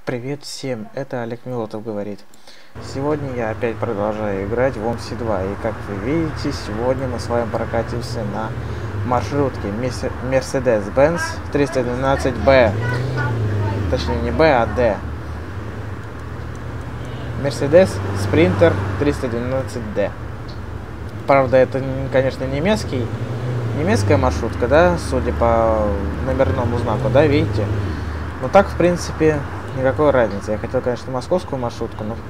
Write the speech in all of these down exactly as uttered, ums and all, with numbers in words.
Привет всем, это Олег Милотов говорит. Сегодня я опять продолжаю играть в ОМСИ два. И как вы видите, сегодня мы с вами прокатимся на маршрутке Mercedes-Benz триста двенадцать бэ. Точнее не Б, а Д. Mercedes Sprinter триста двенадцать дэ. Правда, это, конечно, немецкий, немецкая маршрутка, да, судя по номерному знаку, да, видите? Но так, в принципе, никакой разницы. Я хотел, конечно, московскую маршрутку, но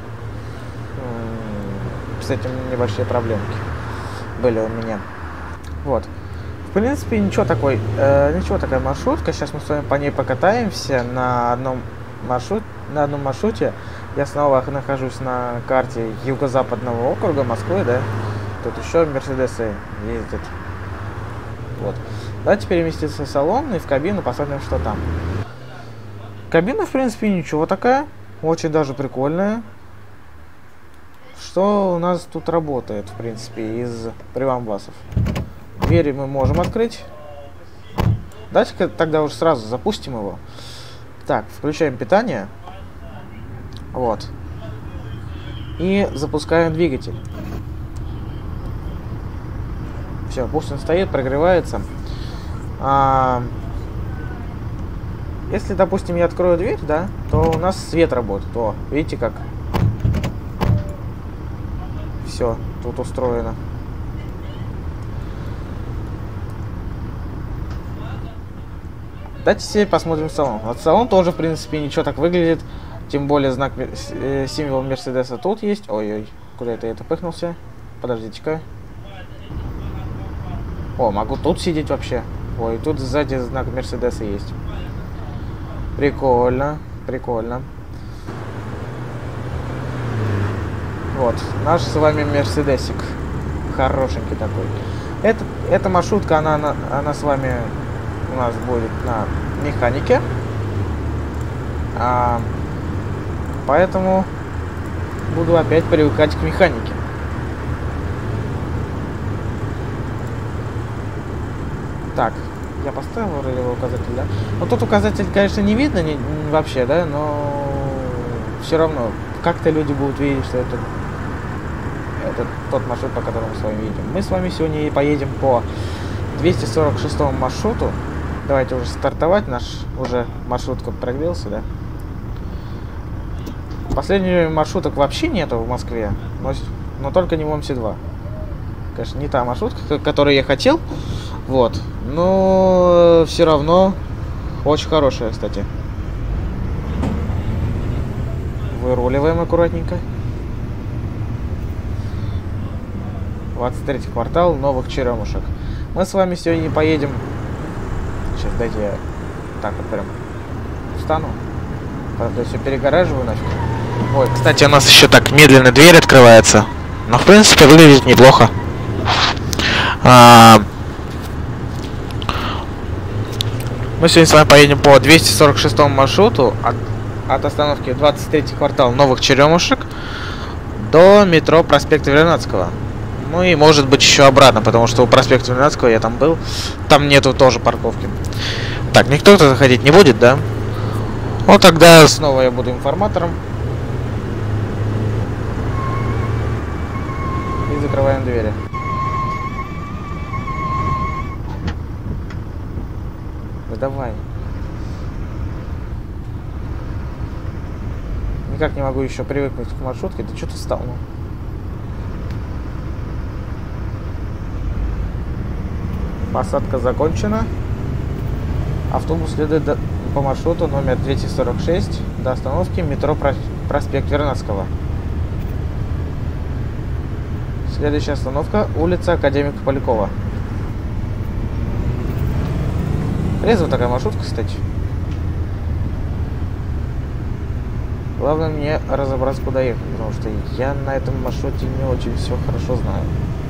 с этим небольшие проблемки были у меня. Вот. В принципе, ничего такой, э, ничего такая маршрутка. Сейчас мы с вами по ней покатаемся на одном маршрут, на одном маршруте. Я снова нахожусь на карте юго-западного округа Москвы, да. Тут еще Мерседесы ездят. Вот. Давайте переместиться в салон и в кабину, посмотрим, что там. Кабина, в принципе, ничего такая. Очень даже прикольная. Что у нас тут работает, в принципе, из прибамбасов? Двери мы можем открыть. Давайте-ка тогда уже сразу запустим его. Так, включаем питание. Вот. И запускаем двигатель. Все, пусть он стоит, прогревается. А, если, допустим, я открою дверь, да, то у нас свет работает. О, видите как? Все, тут устроено. Давайте себе посмотрим салон. Вот салон тоже, в принципе, ничего так выглядит. Тем более знак, э, символ Мерседеса тут есть. Ой-ой, куда это я это пыхнулся? Подождите-ка. О, могу тут сидеть вообще. Ой, тут сзади знак Мерседеса есть. Прикольно, прикольно. Вот, наш с вами Мерседесик. Хорошенький такой. Это, эта маршрутка, она, она, она с вами у нас будет на механике. А, поэтому буду опять привыкать к механике. Так, я поставил рулевой указатель, да? Ну тут указатель, конечно, не видно не, вообще, да, но все равно как-то люди будут видеть, что это, это тот маршрут, по которому мы с вами едем. Мы с вами сегодня и поедем по двести сорок шестому маршруту. Давайте уже стартовать, наш уже маршрутка прогрелся, да? Последних маршруток вообще нету в Москве, но, но только не в ОМСИ два. Конечно, не та маршрутка, которую я хотел. Вот, но все равно очень хорошая, кстати. Выруливаем аккуратненько. двадцать третий квартал новых черемушек. Мы с вами сегодня поедем. Сейчас дайте я так вот прям встану. Правда, все перегораживаю нафиг. Ой, кстати, у нас еще так медленно дверь открывается. Но в принципе выглядит неплохо. А... Мы сегодня с вами поедем по двести сорок шестому маршруту от, от остановки двадцать третий квартал новых черемушек до метро проспекта Вернадского. Ну и может быть еще обратно, потому что у проспекта Вернадского я там был. Там нету тоже парковки. Так, никто туда заходить не будет, да? Вот тогда снова я буду информатором. И закрываем двери. Давай. Никак не могу еще привыкнуть к маршрутке. Да что ты встал? Ну? Посадка закончена. Автобус следует до, по маршруту номер двести сорок шесть до остановки метро проспект Вернадского. Следующая остановка улица Академика Полякова. Резвая такая маршрутка, кстати. Главное мне разобраться, куда ехать, потому что я на этом маршруте не очень все хорошо знаю.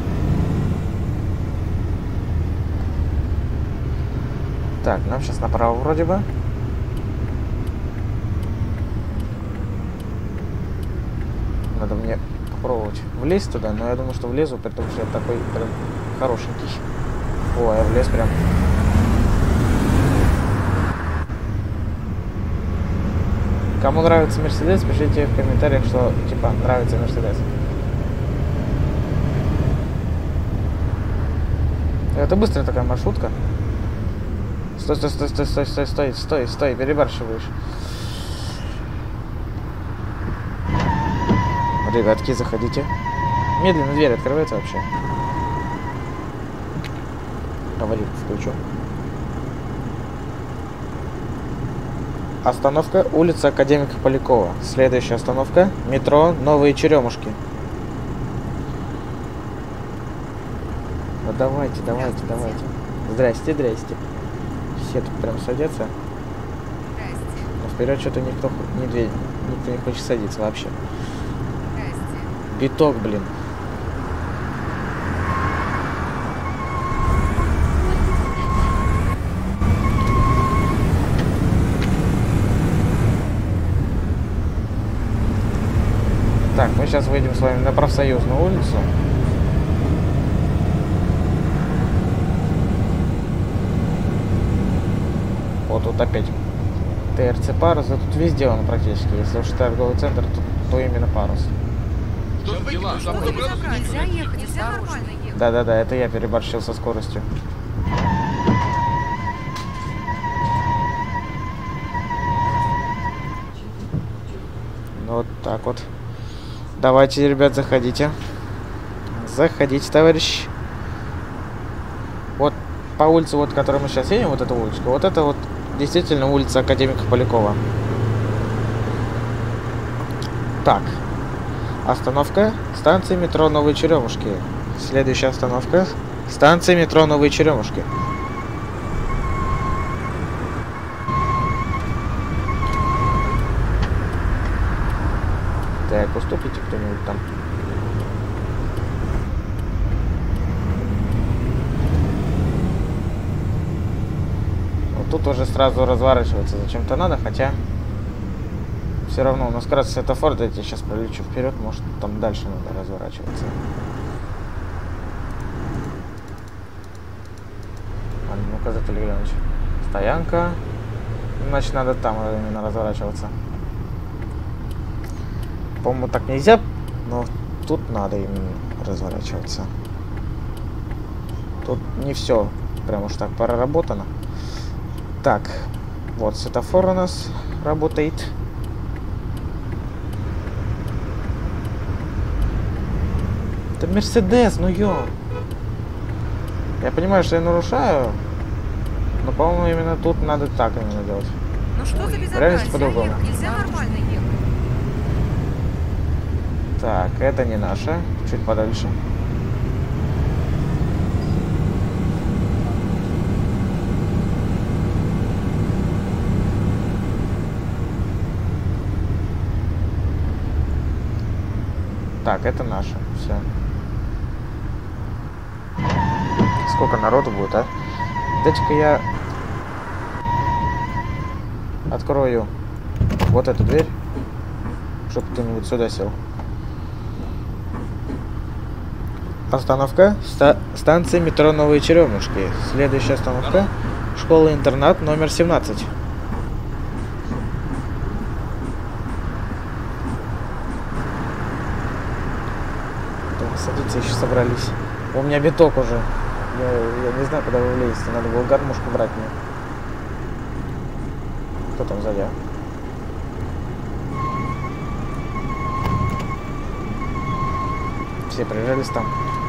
Так, нам сейчас направо вроде бы. Надо мне попробовать влезть туда, но я думаю, что влезу, потому что я такой прям хорошенький. О, я влез прям. Кому нравится Мерседес, пишите в комментариях, что типа нравится Мерседес. Это быстрая такая маршрутка. Стой, стой, стой, стой, стой, стой, стой, стой, стой, перебарщиваешь. Ребятки, заходите. Медленно дверь открывается вообще. Говорит, включу. Остановка улица Академика Полякова. Следующая остановка метро Новые Черемушки. Ну давайте, давайте, давайте. Здрасте, здрасте. Все тут прям садятся. Но вперед что-то никто не, никто не хочет садиться вообще. Биток, блин. Так, мы сейчас выйдем с вами на Профсоюзную улицу. Вот тут опять ТРЦ Парус, да тут везде он практически. Если уж торговый центр, то, то именно Парус. Нельзя ехать, нельзя нормально ехать. Да-да-да, это я переборщил со скоростью. Ну, вот так вот. Давайте, ребят, заходите. Заходите, товарищ. Вот по улице, вот, которой мы сейчас едем, вот эта улочка, вот это вот действительно улица Академика Полякова. Так. Остановка станция метро Новые Черемушки. Следующая остановка станция метро Новые Черемушки. Так, уступите кто-нибудь там. Вот тут уже сразу разворачиваться зачем-то надо, хотя все равно у нас как раз светофор, да, я сейчас пролечу вперед, может там дальше надо разворачиваться. А ну-ка, Затыль стоянка. Значит, надо там именно разворачиваться. По-моему, так нельзя, но тут надо именно разворачиваться. Тут не все прям уж так проработано. Так, вот светофор у нас работает. Это Мерседес, ну ё. Я понимаю, что я нарушаю, но, по-моему, именно тут надо так именно делать. Ну что за безобразие? Реальность по-другому. Нельзя нормально ехать. Так, это не наша. Чуть подальше. Так, это наша. Все. Сколько народу будет, а? Дайте-ка я открою вот эту дверь, чтобы кто-нибудь сюда сел. Остановка ста станция метро Новые Черемушки. Следующая остановка школа-интернат номер семнадцать. Да, садиться еще собрались. У меня биток уже. Я, я не знаю, куда вы влезете. Надо было гармошку брать мне. Кто там сзади? Все прижались там.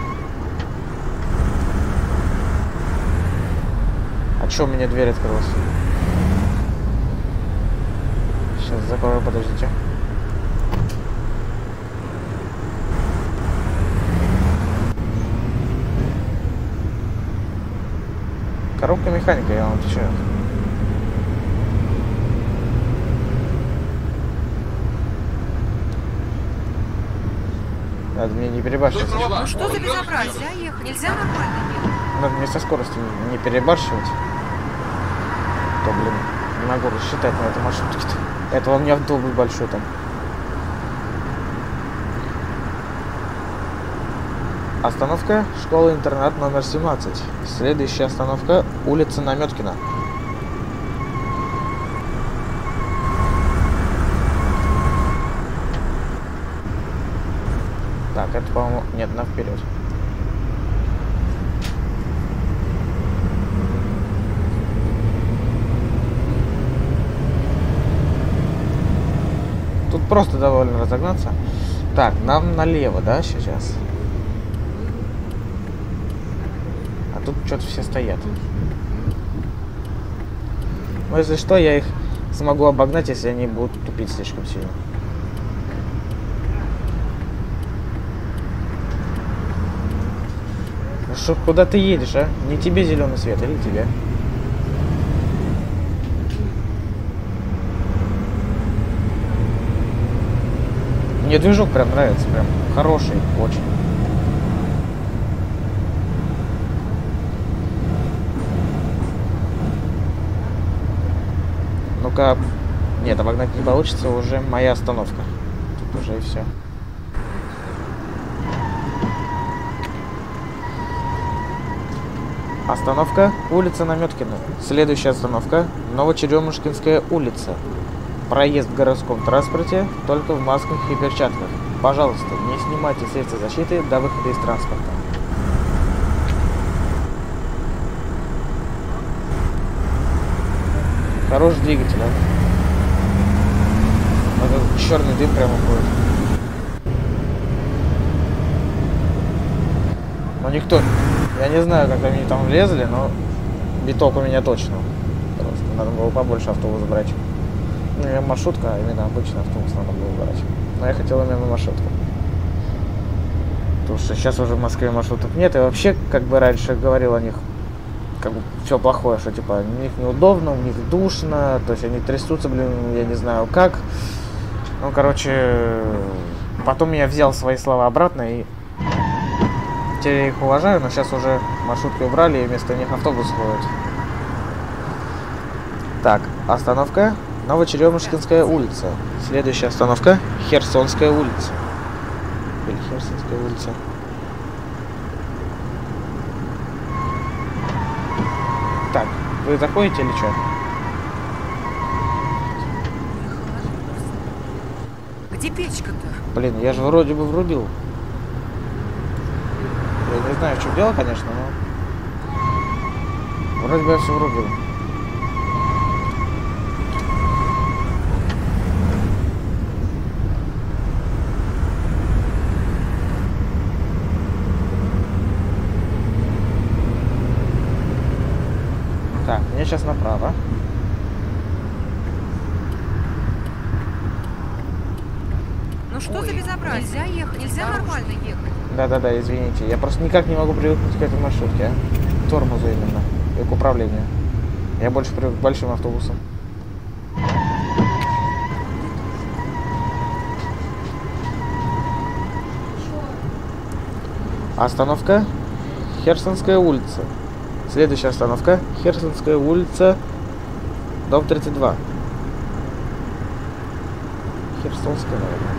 А чё у меня дверь открылась? Сейчас закрою, подождите. Коробка механика, я вам отвечаю. Надо мне не перебарщивать. Ну что за безобразие? Нельзя ехать, нельзя нормально ехать. Надо мне со скоростью не перебарщивать. То, блин, не могу рассчитать на этой маршрутке-то. Это у меня вдоль большой там. Остановка школа-интернат номер семнадцать. Следующая остановка улица Наметкина. Это, по-моему, нет, на вперед. Тут просто довольно разогнаться. Так, нам налево, да, сейчас? А тут что-то все стоят. Но если что, я их смогу обогнать, если они будут тупить слишком сильно. Ну что, куда ты едешь, а? Не тебе зеленый свет, или тебе? Мне движок прям нравится, прям хороший, очень. Ну-ка, нет, обогнать не получится, уже моя остановка. Тут уже и все. Остановка улица Наметкина. Следующая остановка Новочеремушкинская улица. Проезд в городском транспорте только в масках и перчатках. Пожалуйста, не снимайте средства защиты до выхода из транспорта. Хороший двигатель, а? Вот черный дым прямо уходит. Но никто... Я не знаю, как они там влезли, но биток у меня точно. Просто надо было побольше автобуса брать. Ну, я маршрутка, а именно обычный автобус надо было брать. Но я хотел именно маршрутку. Потому что сейчас уже в Москве маршруток нет. И вообще, как бы раньше говорил о них, как бы все плохое, что типа у них неудобно, у них душно, то есть они трясутся, блин, я не знаю как. Ну, короче, потом я взял свои слова обратно и теперь я их уважаю, но сейчас уже маршрутки убрали и вместо них автобус ходит. Так, остановка Новочеремушкинская улица. Следующая остановка Херсонская улица. Или Херсонская улица. Так, вы заходите или что? Где печка-то? Блин, я же вроде бы врубил. Я не знаю, в чем дело, конечно, но вроде бы я все врубил. Так, мне сейчас направо. Ну что за безобразие? Нельзя ехать, нельзя нормально ехать. Да-да-да, извините. Я просто никак не могу привыкнуть к этой маршрутке, а? К тормозу именно. И к управлению. Я больше привык к большим автобусам. Остановка Херсонская улица. Следующая остановка Херсонская улица, дом тридцать два. Херсонская, наверное.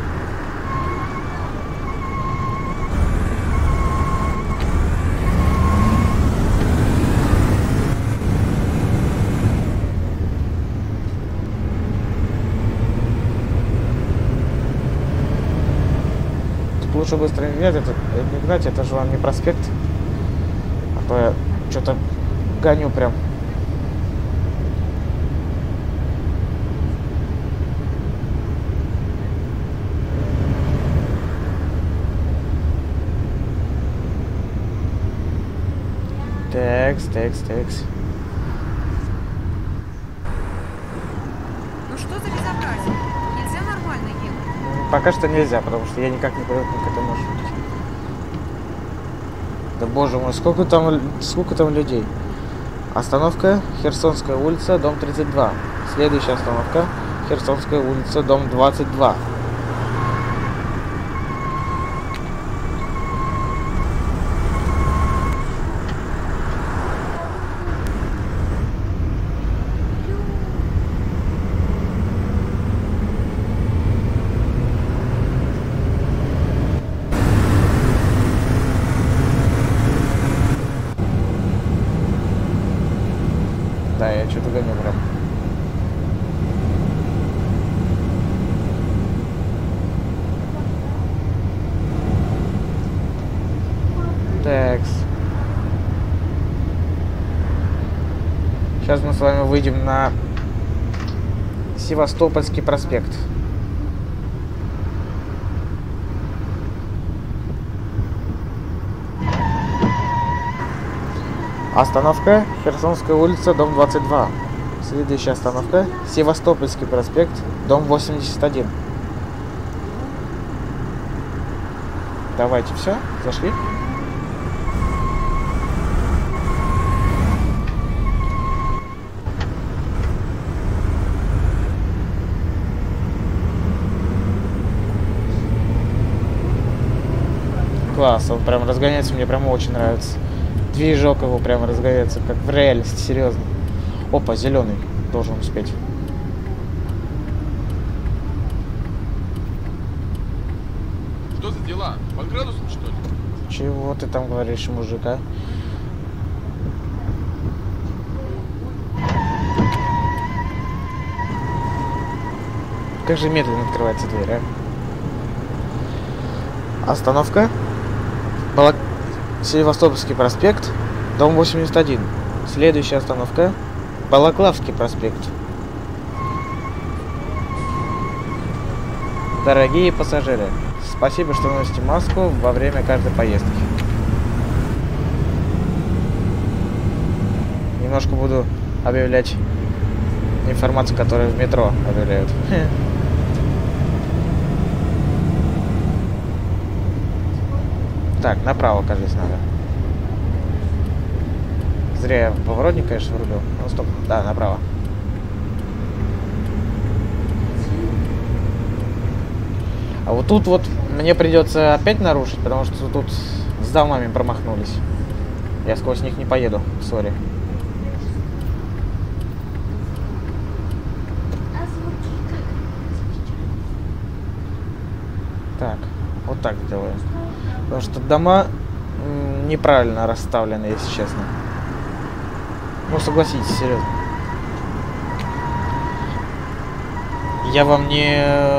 Тут лучше быстро не гнать, это, не гнать, это же вам не проспект. А то я что-то гоню прям. Текс, текс, текс. Ну что за безобразие? Нельзя нормально ехать. Пока что нельзя, потому что я никак не привыкну к этой маршрутке. Да боже мой, сколько там, сколько там людей. Остановка Херсонская улица, дом тридцать два. Следующая остановка Херсонская улица, дом двадцать два. Да, я что-то гоню прям. с вами выйдем на Севастопольский проспект. Остановка Херсонская улица, дом двадцать два. Следующая остановка Севастопольский проспект, дом восемьдесят один. Давайте, все, зашли. Класс, он прям разгоняется, мне прям очень нравится. Движок его прям разгоняется, как в реальности, серьезно. Опа, зеленый, должен успеть. Что за дела? Под градусом, что ли? Чего ты там говоришь, мужика? Как же медленно открывается дверь, а? Остановка. Балак... Севастопольский проспект, дом восемьдесят один. Следующая остановка Балаклавский проспект. Дорогие пассажиры, спасибо, что носите маску во время каждой поездки. Немножко буду объявлять информацию, которую в метро объявляют. Так, направо, кажется, надо. Зря я поворотник, конечно, врубил. Ну, стоп. Да, направо. А вот тут вот мне придется опять нарушить, потому что тут с домами промахнулись. Я сквозь них не поеду, сори. Так, вот так делаем. Потому что дома неправильно расставлены, если честно. Ну, согласитесь, серьезно. Я вам не...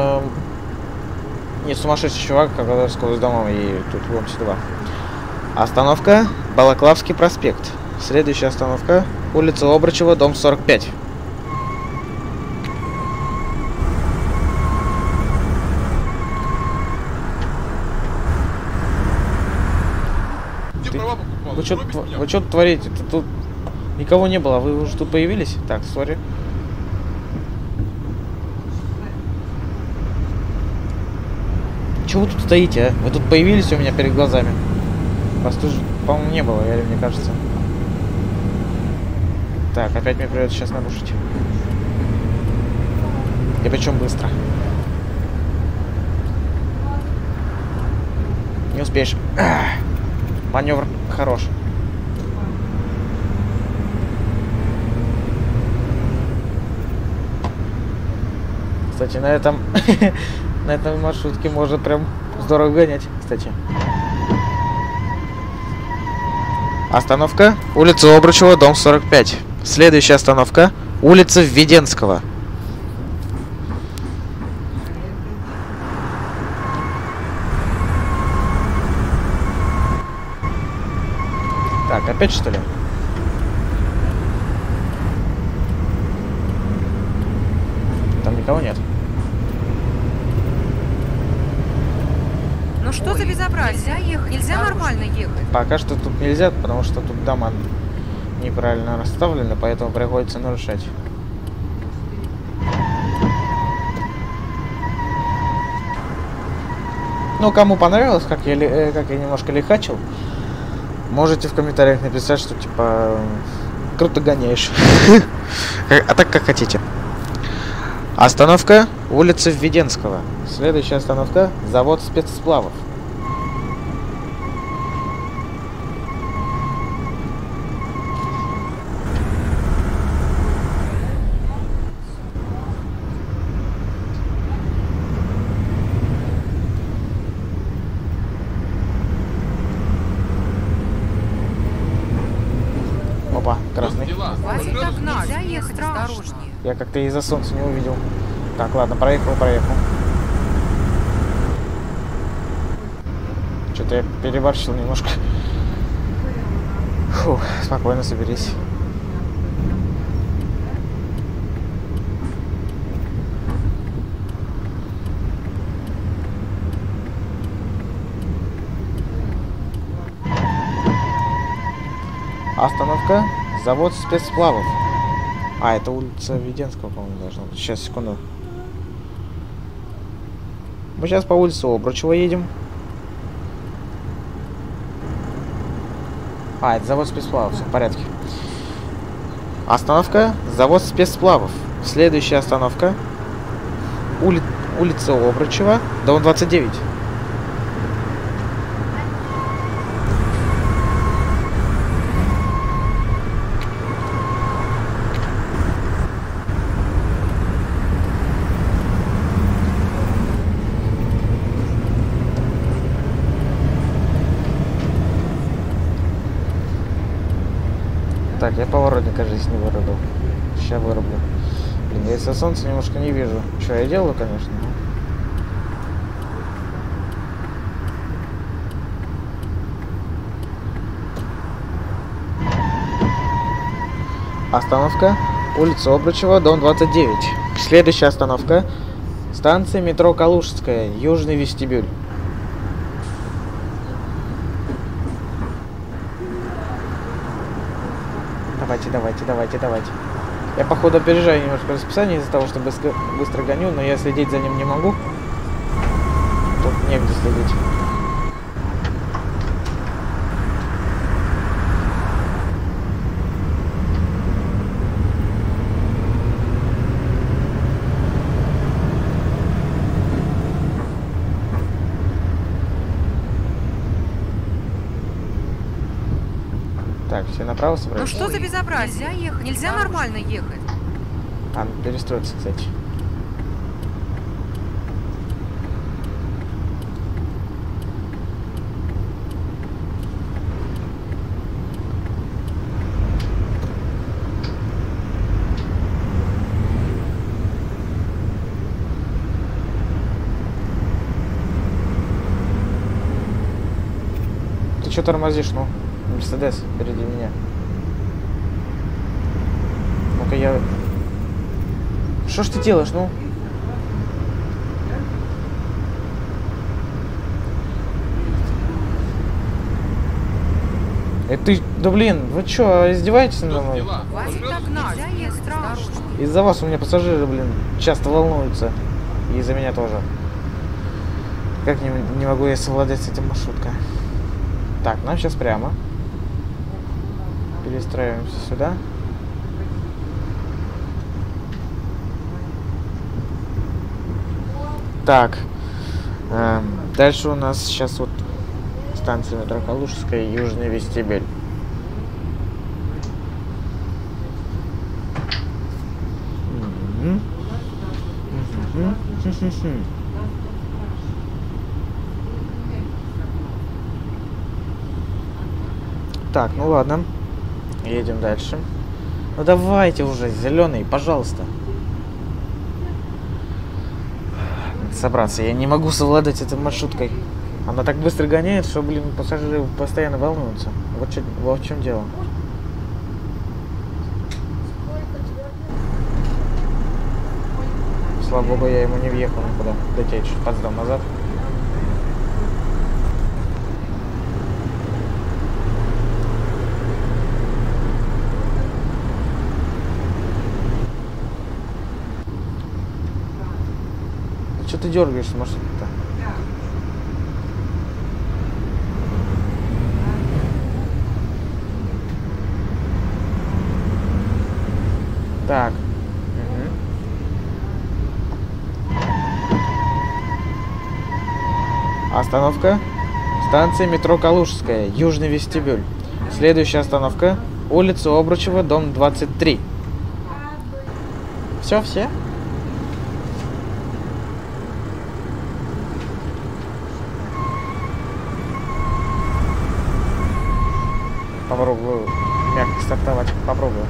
не сумасшедший чувак, который сквозь дома и тут вон сюда. Остановка Балаклавский проспект. Следующая остановка улица Обручева, дом сорок пять. Вы что вы что творите? Тут, тут никого не было, вы уже тут появились? Так, сори. Чего вы тут стоите, а? Вы тут появились у меня перед глазами. Вас тут, по-моему, не было, или мне кажется. Так, опять мне придется сейчас нарушить. И причем быстро. Не успеешь. Маневр хорош. Кстати, на этом на этом маршрутке можно прям здорово гонять, кстати. Остановка улица Обручева, дом сорок пять. Следующая остановка улица Введенского. Так, опять что ли? Там никого нет. Ну что за безобразие? Нельзя ехать, нельзя нормально ехать. Пока что тут нельзя, потому что тут дома неправильно расставлены, поэтому приходится нарушать. Ну, кому понравилось, как я, э, как я немножко лихачил, можете в комментариях написать, что типа круто гоняешь. А так как хотите. Остановка улица Введенского. Следующая остановка завод спецсплавов. Опа, красный. Хватит так нельзя ехать осторожнее. Я как-то из-за солнца не увидел. Так, ладно, проехал, проехал. Что-то я переборщил немножко. Фу, спокойно соберись. Остановка. Завод спецсплавов. А, это улица Веденского, по-моему, должна быть. Сейчас, секунду. Мы сейчас по улице Обручева едем. А, это завод спецсплавов, все в порядке. Остановка. Завод спецсплавов. Следующая остановка. Ули... Улица Обручева, дом двадцать девять. Так, я поворотника здесь не вырубил. Сейчас вырублю. Блин, я из-за солнца немножко не вижу. Что я делаю, конечно. Остановка. Улица Обручева, дом двадцать девять. Следующая остановка. Станция метро Калужская, южный вестибюль. Давайте, давайте, давайте, давайте. Я, походу, опережаю немножко расписание из-за того, что быстро, быстро гоню, но я следить за ним не могу. Тут негде следить. Так, все направо собрались. Ну что за безобразие? Нельзя ехать, нельзя нормально ехать. А, перестроиться, кстати. Ты что тормозишь, ну? Мерседес впереди меня. Ну-ка я... Что ж ты делаешь, ну? Э, ты... Да блин, вы чё, издеваетесь надо мной? Хватит так надо, нельзя ехать, страшно. Из-за вас у меня пассажиры, блин, часто волнуются. И из-за меня тоже. Как не, не могу я совладать с этим маршруткой? Так, нам сейчас прямо. Перестраиваемся сюда. Так. Э, дальше у нас сейчас вот станция метро Калужская, южный вестибюль. Так, ну ладно. Едем дальше. Ну давайте уже, зеленый, пожалуйста. Надо собраться. Я не могу совладать этой маршруткой. Она так быстро гоняет, что, блин, пассажиры постоянно волнуются. Вот, чё, вот в чем дело. Слава богу, я ему не въехал никуда. Дайте я чуть подсдам назад. Что ты дергаешься, маршрут-то? Так. Угу. Остановка. Станция метро Калужская, южный вестибюль. Следующая остановка. Улица Обручева, дом двадцать три. Все, все? Попробую мягко стартовать. Попробую.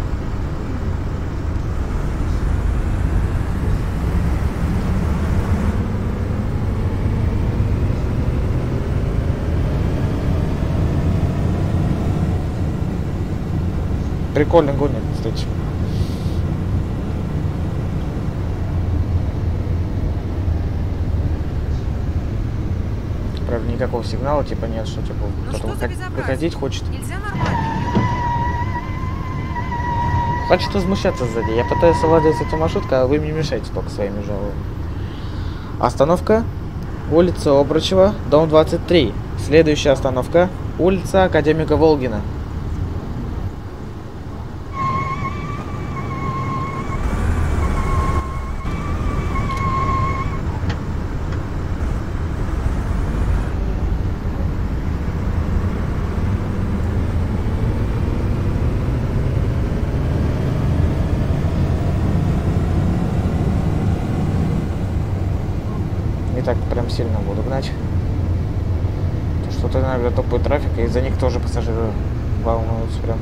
Прикольно гонит, кстати. Правда, никакого сигнала типа нет, что типа Ну кто-то что за выходить хочет. Нельзя нормально ехать. Хватит возмущаться сзади. Я пытаюсь совладать с этой маршруткой, а вы мне мешаете только своими жалобами. Остановка. Улица Обручева, дом двадцать три. Следующая остановка. Улица Академика Волгина. Так прям сильно буду гнать. Что-то иногда тупой трафик, и из-за них тоже пассажиры волнуются прям.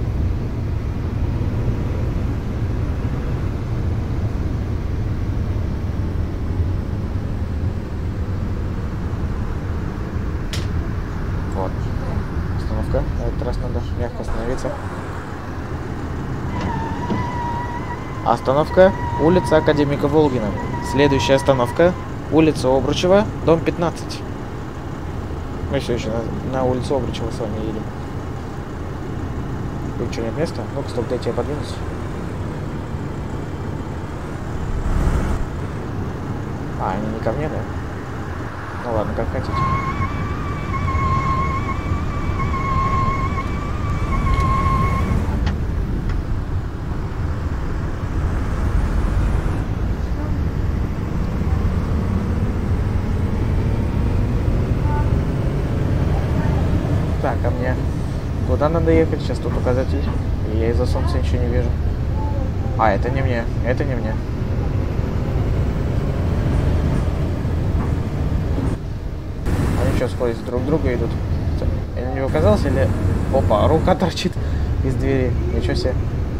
Вот. Остановка. На этот раз надо мягко остановиться. Остановка. Улица Академика Волгина. Следующая остановка. Улица Обручева, дом пятнадцать. Мы все еще на, на улицу Обручева с вами едем. Тут что, нет места? Ну-ка, стоп, дайте я подвинусь. А, они не ко мне, да? Ну ладно, как хотите. Так, а мне куда надо ехать? Сейчас тут указатель. И я из-за солнца ничего не вижу. А, это не мне. Это не мне. Они что, сходят друг к другу идут? Я не указался или... Опа, рука торчит из двери. Ничего себе.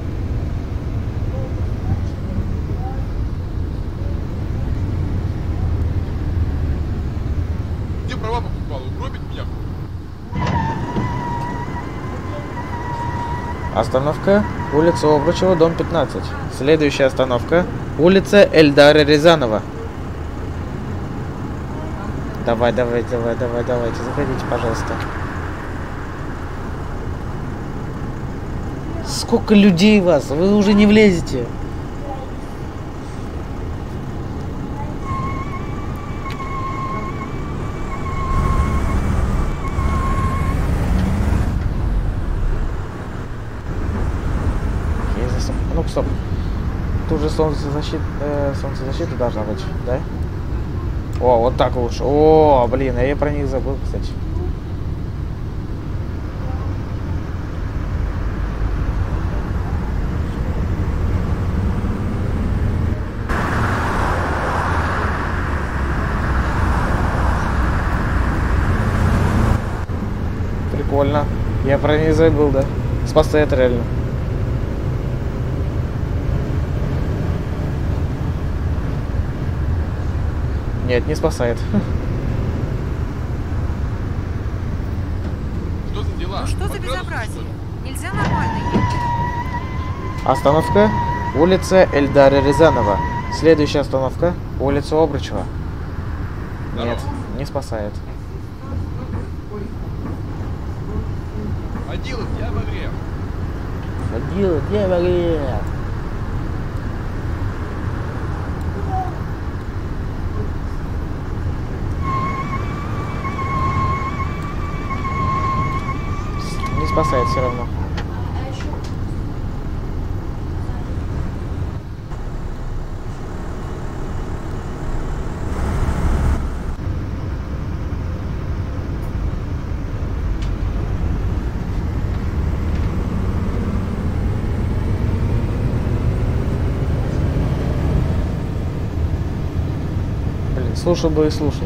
Где права покупал? Угробить меня? Остановка. Улица Обручева, дом пятнадцать. Следующая остановка. Улица Эльдара Рязанова. Давай, давай, давай, давай, давайте. Заходите, пожалуйста. Сколько людей вас? Вы уже не влезете. Ну, стоп. Тут же солнцезащита, э, солнцезащита должна быть, да? О, вот так лучше. О, блин, я про них забыл, кстати. Прикольно. Я про них забыл, да? Спасает реально. Нет, не спасает. Что за дела? Ну что за безобразие? Нельзя нормально ехать. Остановка. Улица Эльдара Рязанова. Следующая остановка. Улица Обручева. Нет, не спасает. Водила, я в игре. Водила, где в игре? Не спасает все равно. Блин, слушал бы и слушал.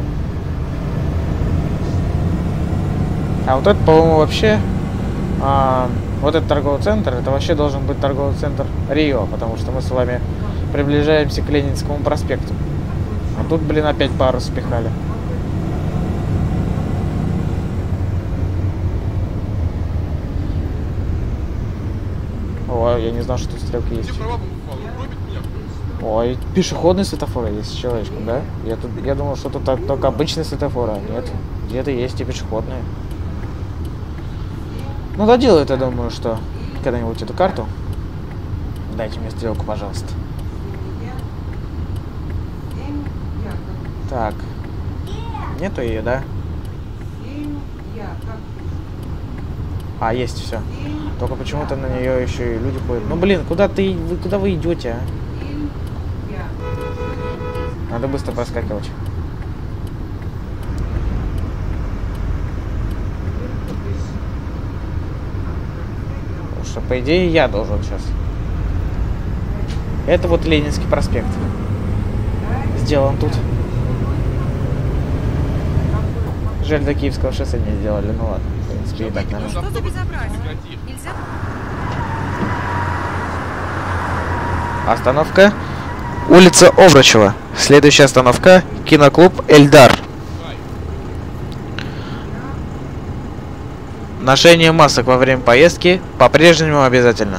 А вот это, по-моему, вообще... А, вот этот торговый центр, это вообще должен быть торговый центр Рио, потому что мы с вами приближаемся к Ленинскому проспекту. А тут, блин, опять пару спихали. Ой, я не знал, что тут стрелки есть. Где права покупал? Угробить меня? Ой, пешеходный светофор есть с человечком, да? Я, тут, я думал, что тут только обычный светофор, а нет. Где-то есть и пешеходные. Ну, доделают, я думаю, что когда-нибудь эту карту. Дайте мне стрелку, пожалуйста. Так. Нету ее, да? А, есть все. Только почему-то на нее еще и люди ходят. Ну блин, куда ты, вы, куда вы идете, а? Надо быстро проскакивать. Потому что, по идее, я должен сейчас. Это вот Ленинский проспект. Сделан тут. Жаль, до Киевского шоссе не сделали. Ну ладно, в принципе, и так, наверное. Что за безобразие? Нельзя? Остановка. Улица Оврачева. Следующая остановка. Киноклуб Эльдар. Ношение масок во время поездки по-прежнему обязательно.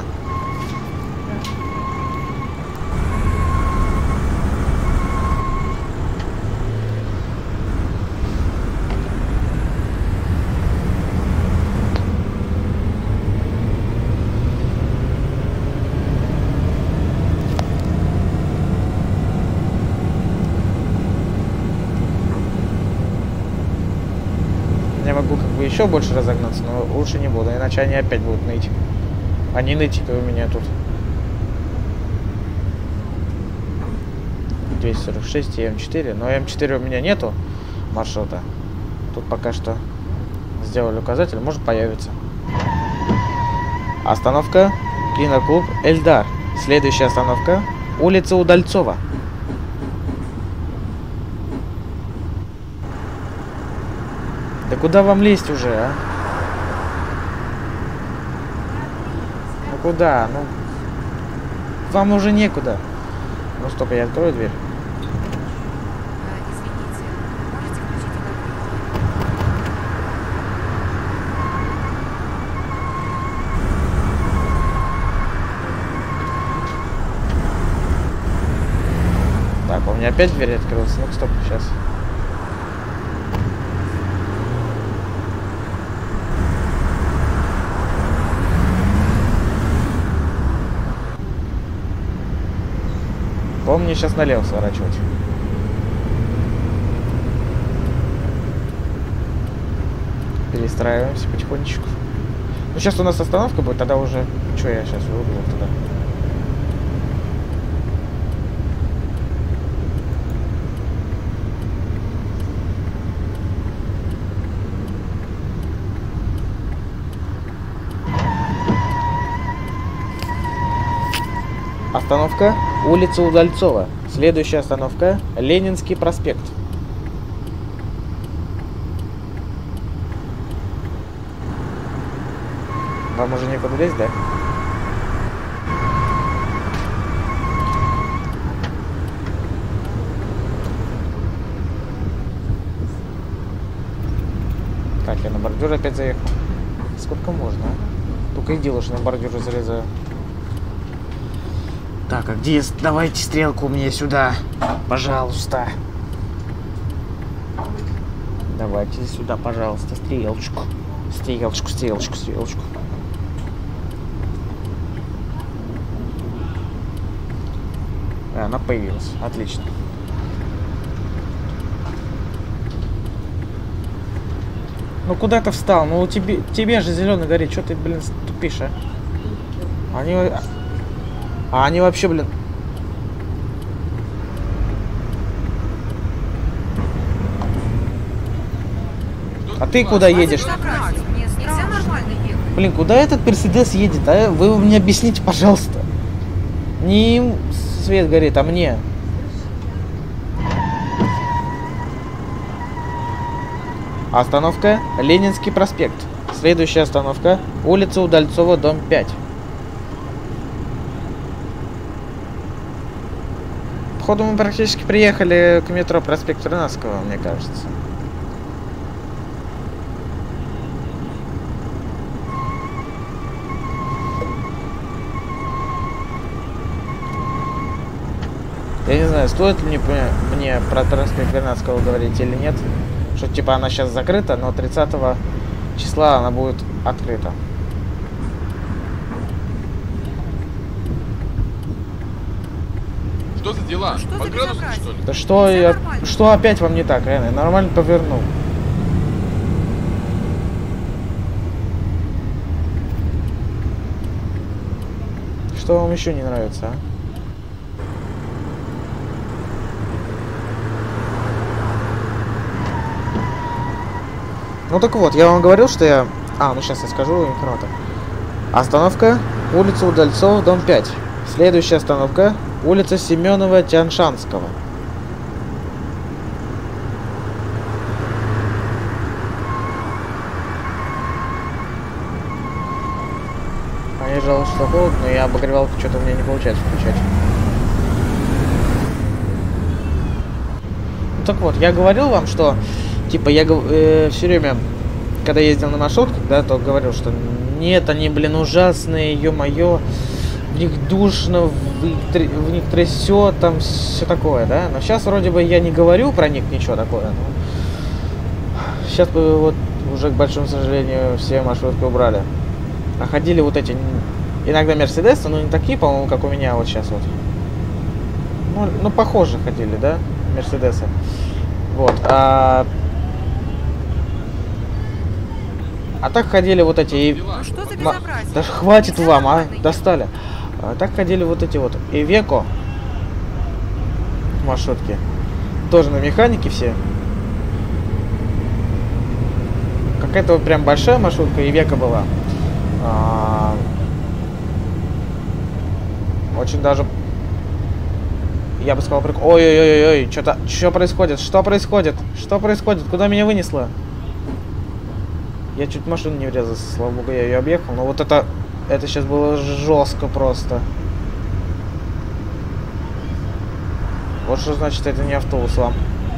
Я могу как бы еще больше разогнаться, но лучше не буду, иначе они опять будут ныть. Они ныть у меня тут. двести сорок шесть и эм четыре, но эм четыре у меня нету маршрута. Тут пока что сделали указатель, может появиться. Остановка Киноклуб Эльдар. Следующая остановка улица Удальцова. Да куда вам лезть уже, а? Ну куда? Ну вам уже некуда. Ну стоп, я открою дверь. А, извините, можете включить отопление? Так, у меня опять дверь открылась. Ну стоп, сейчас. Помни сейчас налево сворачивать. Перестраиваемся потихонечку. Ну сейчас у нас остановка будет, тогда уже... Че я сейчас выйду туда? Остановка улица Удальцова. Следующая остановка Ленинский проспект. Вам уже некуда лезть, да? Так, я на бордюр опять заехал. Сколько можно, а? Только и дело, что на бордюре залезаю. Так, а где... Давайте стрелку мне сюда. Пожалуйста. Давайте сюда, пожалуйста, стрелочку. Стрелочку, стрелочку, стрелочку. А, она появилась. Отлично. Ну куда ты встал? Ну тебе, тебе же зеленый горит. Что ты, блин, тупишь, а? Они... А они вообще, блин... А ты куда едешь? Нельзя нормально ехать. Блин, куда этот Мерседес едет, а? Вы мне объясните, пожалуйста. Не им свет горит, а мне. Остановка Ленинский проспект. Следующая остановка улица Удальцова, дом пять. Походу мы практически приехали к метро проспект Вернадского, мне кажется. Я не знаю, стоит ли мне, мне про проспект Вернадского говорить или нет. Что типа она сейчас закрыта, но тридцатого числа она будет открыта. Что за дела? Ну что за Под градусом, безобразие? что ли? Да что, Нельзя я, нормально. что опять вам не так, реально? Я нормально повернул. Что вам еще не нравится, а? Ну так вот, я вам говорил, что я... А, ну сейчас я скажу информатор. Остановка улица Удальцова, дом пять. Следующая остановка улица Семенова-Тяншанского. Они жалуются, что холодно, но я обогревалку что-то у меня не получается включать. Ну так вот, я говорил вам, что типа я э, все время, когда ездил на маршрутках, да, то говорил, что нет, они, блин, ужасные, ё-моё, в них душно, в них, тр... в них трясет, там все такое, да. Но сейчас вроде бы я не говорю про них ничего такое. Но... Сейчас вот уже, к большому сожалению, все маршрутки убрали. А ходили вот эти, иногда Мерседесы, но не такие, по-моему, как у меня вот сейчас вот. Ну, ну похоже ходили, да, Мерседесы. Вот, а... А так ходили вот эти... И... Ну что за Ма... безобразие? Да хватит Нельзя вам, а, нормально ехать. достали. А так ходили вот эти вот Ивеко маршрутки. Тоже на механике все. Какая-то вот прям большая маршрутка Ивеко была. А... Очень даже... Я бы сказал, прик... Ой-ой-ой-ой, что-то... Что происходит? Что происходит? Что происходит? Куда меня вынесло? Я чуть в машину не врезался, слава богу, я ее объехал. Но вот это... Это сейчас было жестко просто. Вот что значит, это не автобус вам.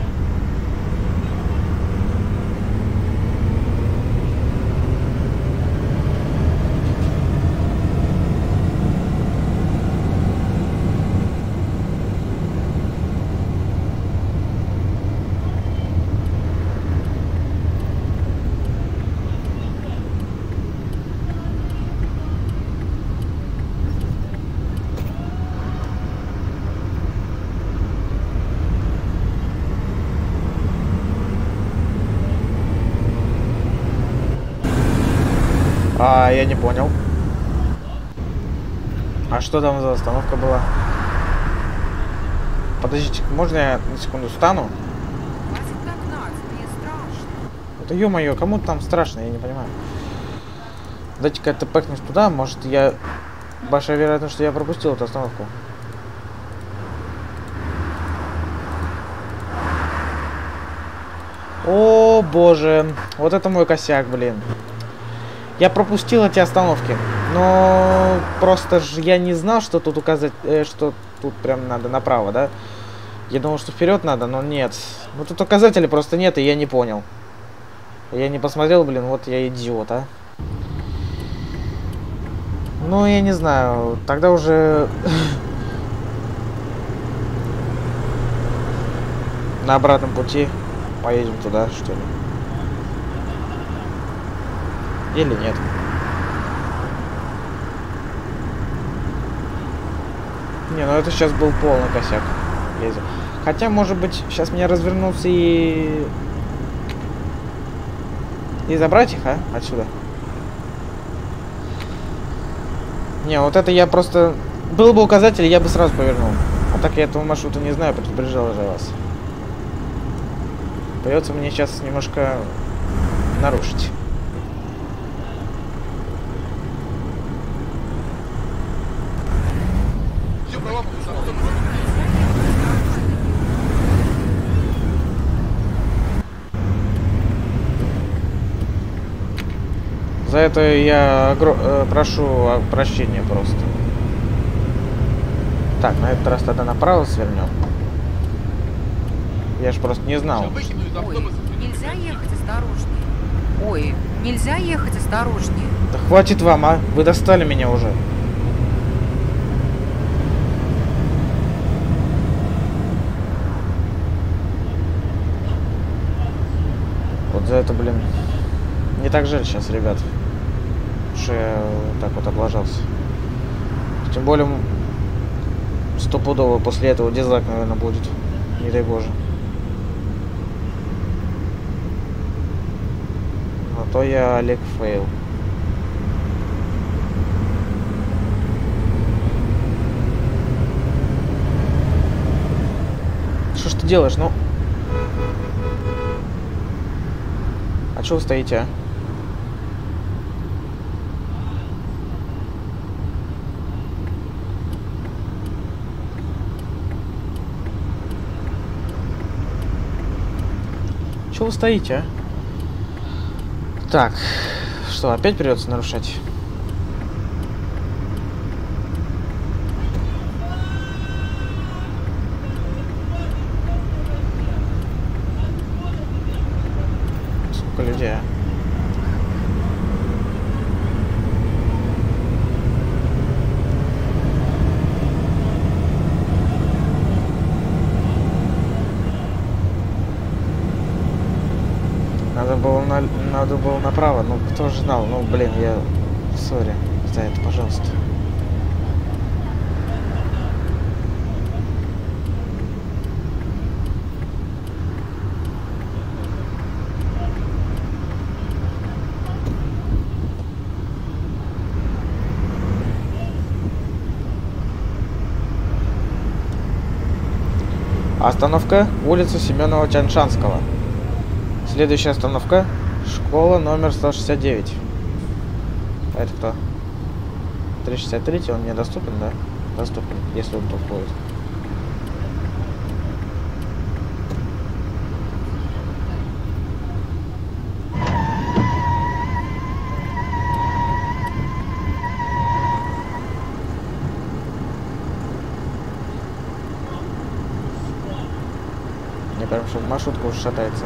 А, я не понял. А что там за остановка была? Подождите, можно я на секунду встану? Хватит так гнать, мне страшно. Это ё-моё, кому там страшно, я не понимаю. Дайте-ка это пэкнуть туда, может я... Большая вероятность, что я пропустил эту остановку. О боже, вот это мой косяк, блин. Я пропустил эти остановки, но просто ж я не знал, что тут указать, э, что тут прям надо направо, да? Я думал, что вперед надо, но нет. Ну тут указателей просто нет, и я не понял. Я не посмотрел, блин, вот я идиот, а. Ну, я не знаю, тогда уже... На обратном пути поедем туда, что ли. Или нет. Не, ну это сейчас был полный косяк. Ездил. Хотя, может быть, сейчас меня развернуться и... И забрать их, а? Отсюда. Не, вот это я просто... Был бы указатель, я бы сразу повернул. А так я этого маршрута не знаю, предупреждал уже вас. Придется мне сейчас немножко нарушить. Все права получил. За это я огр... э, прошу прощения просто. Так, на этот раз тогда направо свернем. Я же просто не знал. Сейчас выкину из Ой, автобуса. нельзя ехать осторожнее. Ой, нельзя ехать осторожнее. Да хватит вам, а? Вы достали меня уже. Вот за это, блин, не так жаль сейчас, ребят, что я вот так вот облажался. Тем более, стопудово после этого дизлайк, наверное, будет. Не дай боже. А то я Олег фейл. Что ж ты делаешь, ну? А что вы стоите, а? Чего вы стоите, а? Так, что, опять придется нарушать? Сколько людей, а? Надо было, на, надо было направо, ну кто же знал, ну блин, я, сори за это, пожалуйста. Остановка улица Семенова-Тяньшанского. Следующая остановка школа номер сто шестьдесят девять. А это кто? триста шестьдесят три, он мне доступен, да? Доступен, если он тут ходит. Мне прям что маршрутка уже шатается.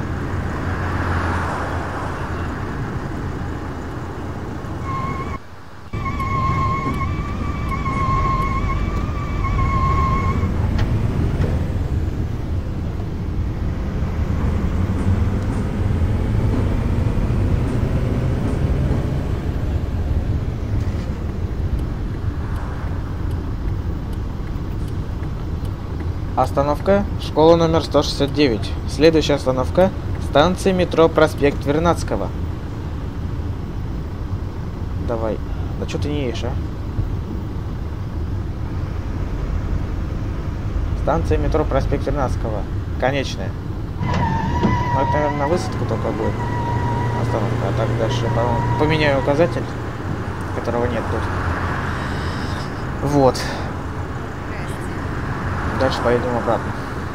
Остановка школа номер сто шестьдесят девять. Следующая остановка станция метро Проспект Вернадского. Давай. Да что ты не едешь, а? Станция метро Проспект Вернадского. Конечная. Ну, это, наверное, на высадку только будет остановка. А так дальше, по-моему, поменяю указатель, которого нет тут. Вот. Дальше поедем обратно.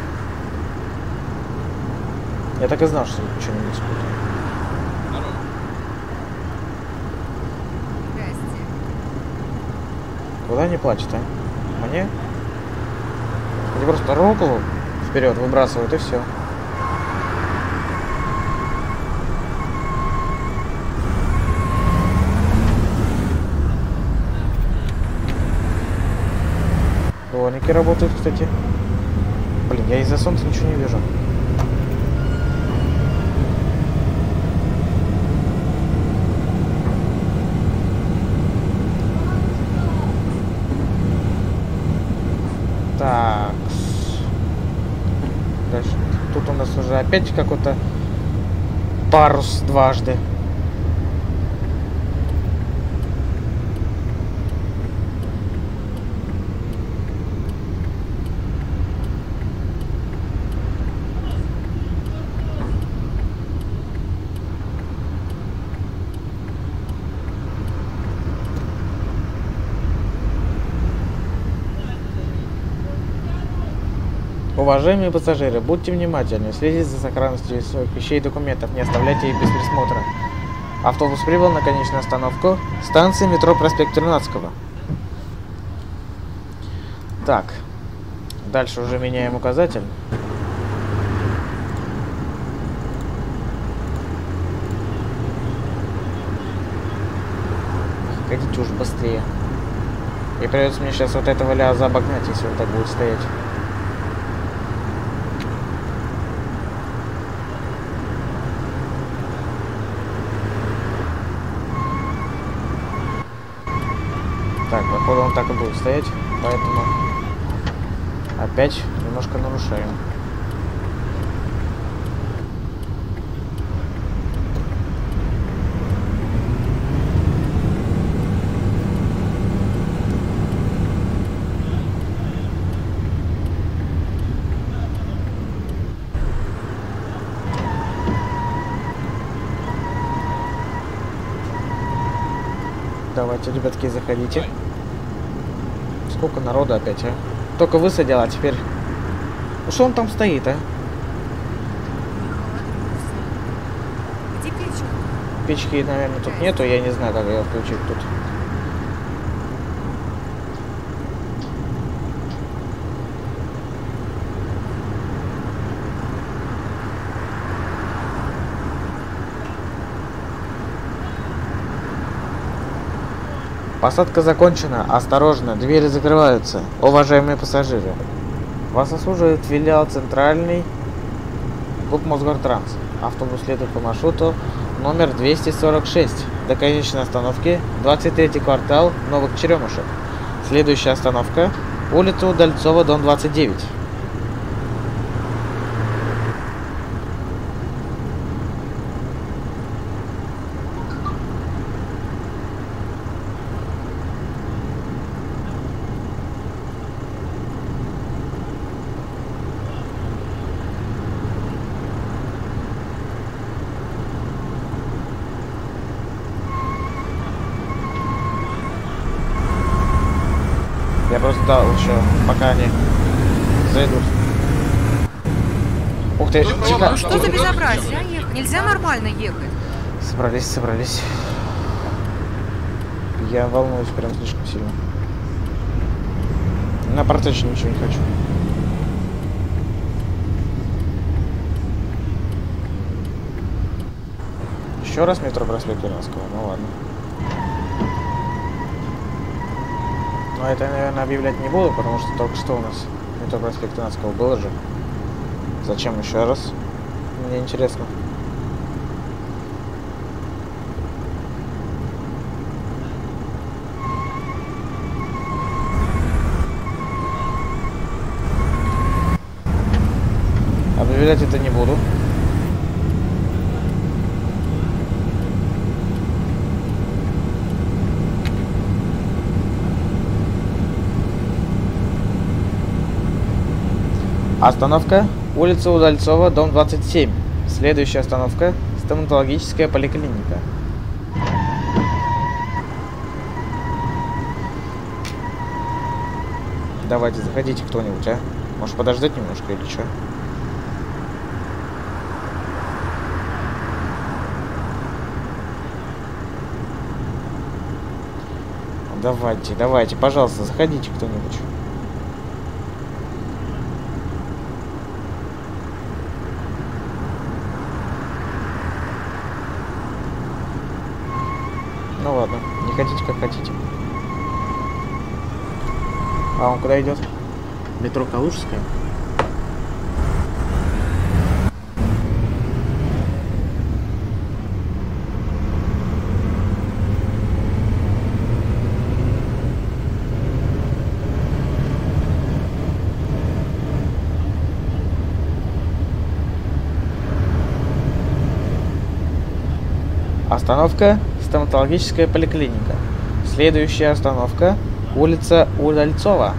Я так и знал, что что-нибудь спутаю. Куда не плачет, а? Мне? Они просто руку вперед выбрасывают и все. Дворники работают, кстати. Блин, я из-за солнца ничего не вижу. Так. Дальше. Тут у нас уже опять какой-то парус дважды. Уважаемые пассажиры, будьте внимательны, следите за сохранностью своих вещей и документов, не оставляйте их без присмотра. Автобус прибыл на конечную остановку станции метро Проспект Вернадского. Так, дальше уже меняем указатель. Ходите уж быстрее. И придется мне сейчас вот этого ляза обогнать, если он так будет стоять. Так, походу он так и будет стоять, поэтому Опять немножко нарушаем. Давайте, ребятки, заходите. Сколько народу опять, а? Только высадил, а теперь... Ну что он там стоит, а? Где печка? Печки, наверное, тут нету, я не знаю, как ее включить тут. Посадка закончена. Осторожно, двери закрываются. Уважаемые пассажиры, вас обслуживает филиал Центральный ГУП Мосгортранс. Автобус следует по маршруту номер двести сорок шесть до конечной остановки двадцать третий квартал Новых Черемушек. Следующая остановка улица Удальцова, дом двадцать девять. Я просто дал еще, пока они зайдут. Ух ты, тихо. Ну что за безобразие? Нельзя нормально ехать. Собрались, собрались. Я волнуюсь прям слишком сильно. На протече ничего не хочу. Еще раз метро проспект Вернадского, ну ладно. Но это, наверное, объявлять не буду, потому что только что у нас метро проспект Вернадского было же. Зачем еще раз? Мне интересно. Объявлять это не буду. Остановка улица Удальцова, дом двадцать семь. Следующая остановка стоматологическая поликлиника. Давайте, заходите кто-нибудь, а? Может подождать немножко или что? Давайте, давайте, пожалуйста, заходите кто-нибудь. Ну ладно, не хотите, как хотите. А он куда идет? Метро Калужская. Остановка стоматологическая поликлиника. Следующая остановка улица Удальцова.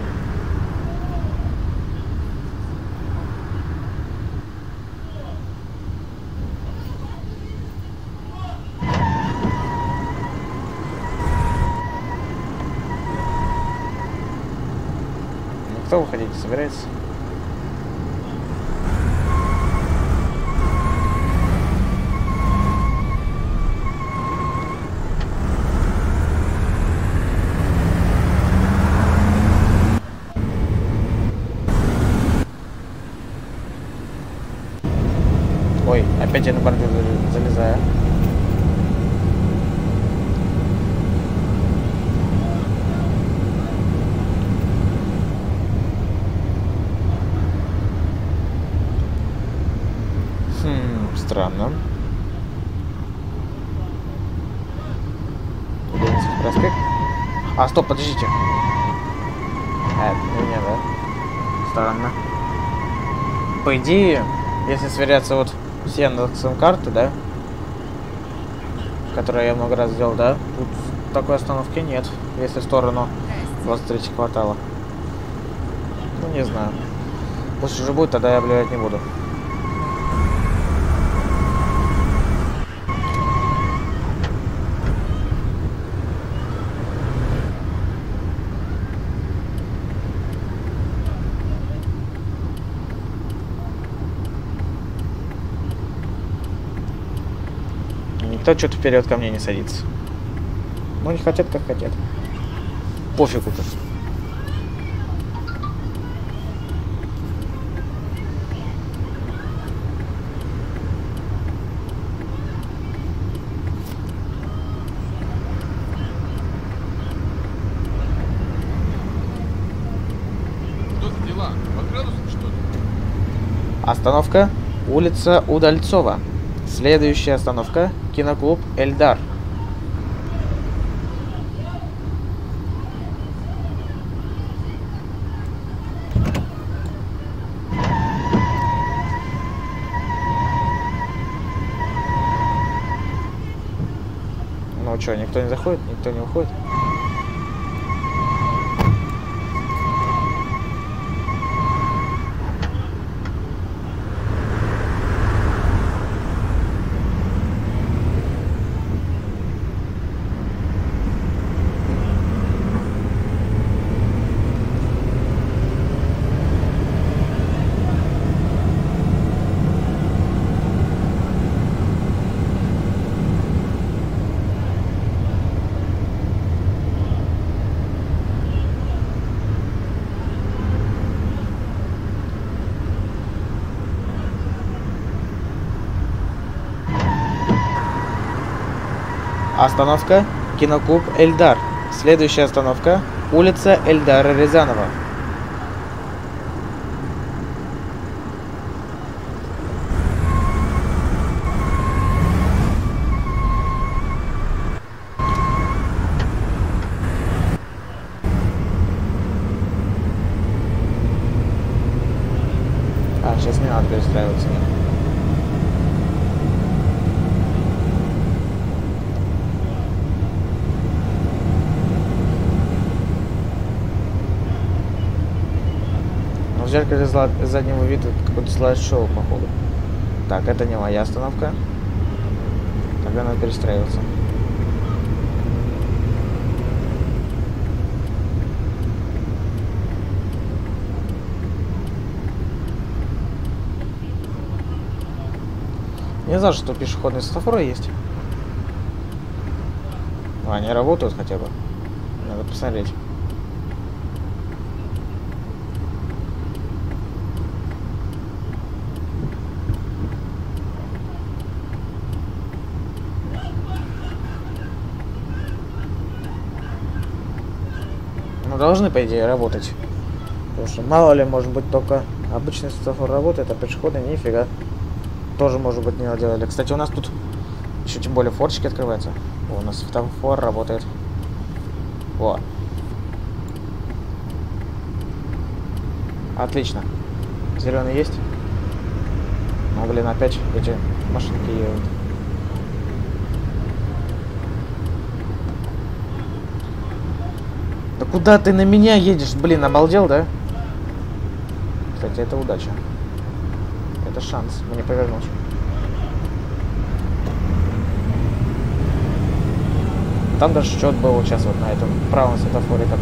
Кто выходить не собирается? Ой, опять я на бордюр залезаю. Хм, странно. Ленинский проспект. А, стоп, подождите. А, это у меня, да? странно. По идее, если сверяться вот с Яндексом карты, да, которую я много раз делал, да, тут такой остановки нет, если в сторону двадцать третьего квартала. Ну, не знаю. Пусть уже будет, тогда я блядь не буду. Никто что-то вперед ко мне не садится. Ну, не хотят, как хотят. Пофигу-то. Что за дела? Под градусом, что ли? Остановка улица Удальцова. Следующая остановка киноклуб Эльдар. Ну что, никто не заходит, никто не уходит? Остановка киноклуб Эльдар. Следующая остановка улица Эльдара Рязанова. А, сейчас не надо перестраиваться. Нет. В зеркале заднего вида какое-то слайд-шоу, походу. Так, это не моя остановка. Тогда надо перестраиваться. Не знаю, что пешеходные светофоры есть. А, они работают хотя бы. Надо посмотреть. Ну, должны, по идее, работать. Потому что мало ли, может быть, только обычный светофор работает, а пешеходный нифига. Тоже, может быть, не делали. Кстати, у нас тут еще тем более форчики открываются. О, у нас светофор работает. Во. Отлично. Зеленый есть? Ну, блин, опять эти машинки едут. Да куда ты на меня едешь? Блин, обалдел, да? Кстати, это удача. Это шанс мне повернуть. Там даже счет был сейчас вот на этом правом светофоре. Так.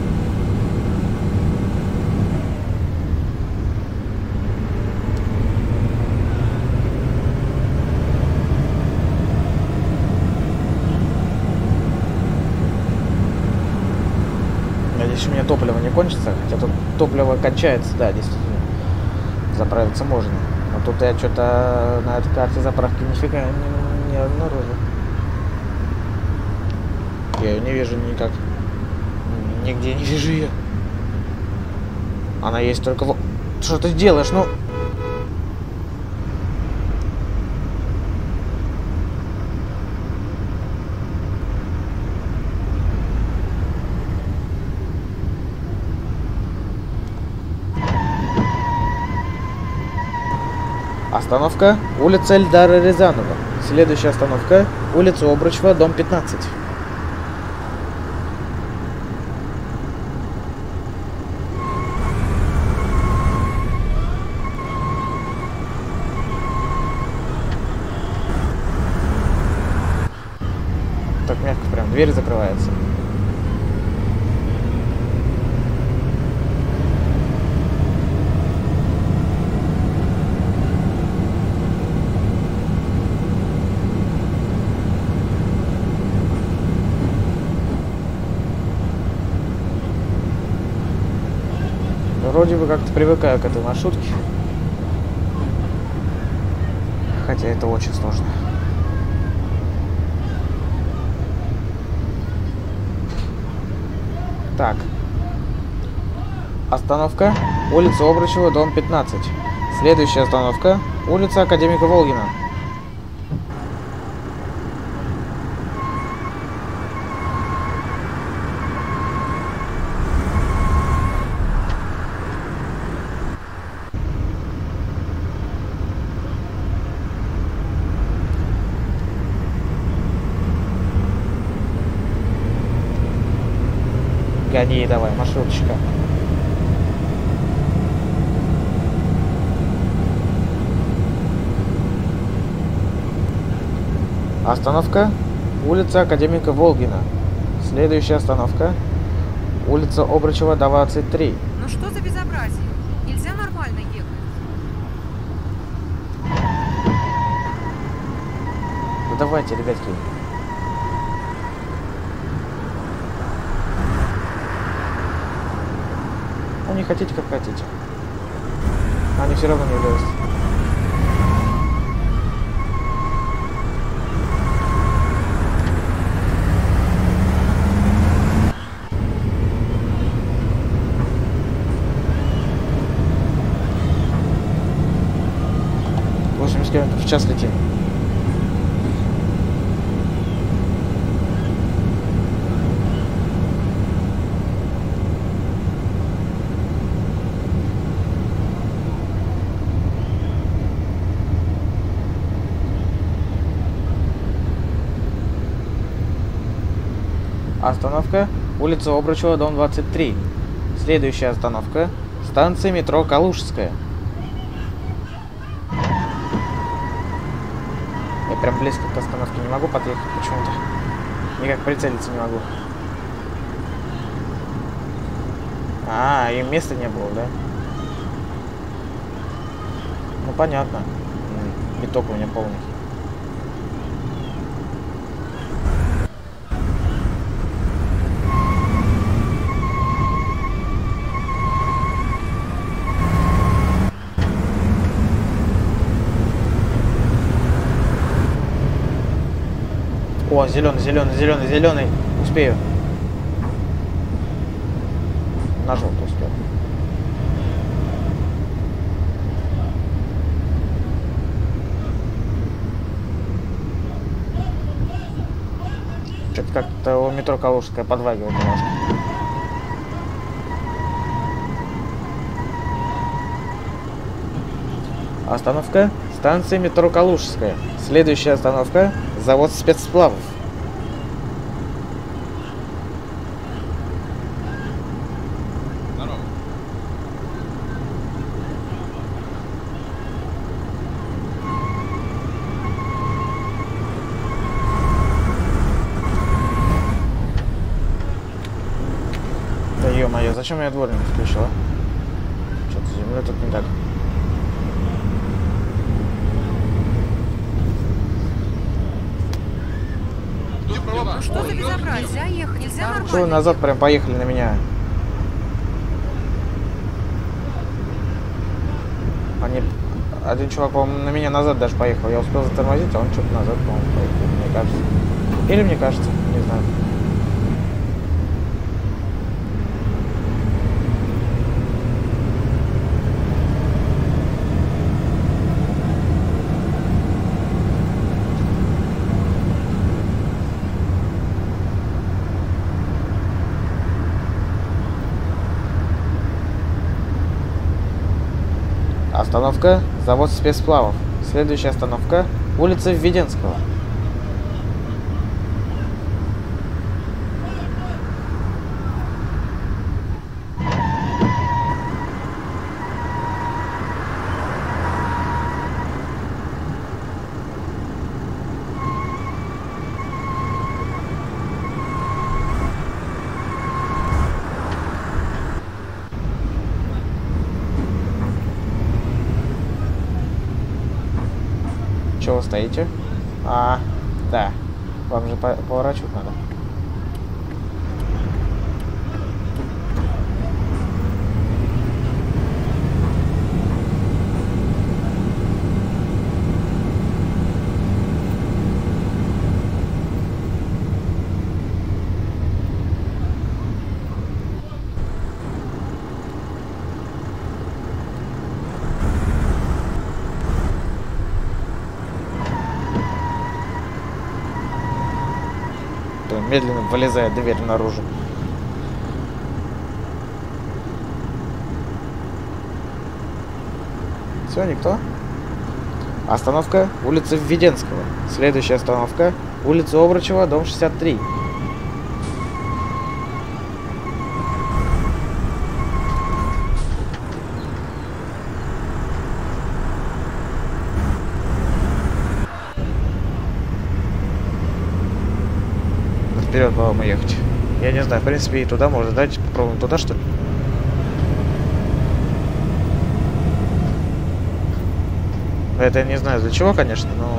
Надеюсь, у меня топливо не кончится, хотя тут топливо кончается, да, действительно. Заправиться можно. Но тут я что-то на этой карте заправки нифига не, не обнаружил. Я ее не вижу никак. Нигде не вижу ее. Она есть только в... Что ты делаешь? Ну... Остановка улица Эльдара Рязанова. Следующая остановка улица Обручева, дом пятнадцать. Так мягко прям, дверь закрывается. Вроде бы как-то привыкаю к этой маршрутке. Хотя это очень сложно. Так. Остановка улица Обручева, дом пятнадцать. Следующая остановка улица Академика Волгина. Гони давай, маршруточка. Остановка улица Академика Волгина. Следующая остановка улица Обручева, двадцать три. Ну что за безобразие? Нельзя нормально ехать. Ну давайте, ребятки. Ну не хотите, как хотите. Они все равно не влезут. восемьдесят километров в час летим. Остановка улица Обручева, дом двадцать три. Следующая остановка станция метро Калужская. Я прям близко к остановке не могу подъехать почему-то. Никак прицелиться не могу. А, им места не было, да? Ну понятно. Биток у меня полный. О, зеленый, зеленый, зеленый, зеленый. Успею. На желтый успел. Что-то как-то у метро Калужская подвагивает немножко. Остановка станция метро Калужская. Следующая остановка завод спецсплавов. Здорово. Да ё-моё, зачем я дворник включила? Что-то с землей тут не так. Ну что за безобразие? Нельзя ехать, нельзя нормально. Что вы назад прям поехали на меня? Они... Один чувак, по-моему, на меня назад даже поехал. Я успел затормозить, а он что-то назад, по-моему, поехал, мне кажется. Или мне кажется, не знаю. Остановка завод спецсплавов. Следующая остановка улица Введенского. Чего вы стоите? А, да. Вам же по поворачивать надо. Медленно вылезает дверь наружу. Все, никто? Остановка улица Введенского. Следующая остановка улица Обручева, дом шестьдесят три. Вперед, по-моему, ехать. Я не знаю, в принципе, и туда можно. Давайте попробуем туда, что ли. Это я не знаю для чего, конечно, но...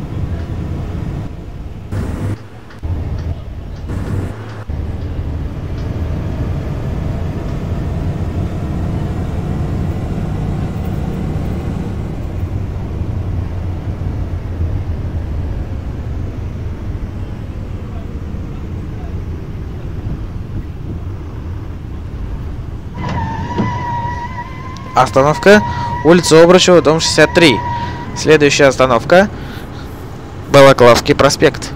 Остановка улица Обручева, дом шестьдесят три. Следующая остановка Балаклавский проспект.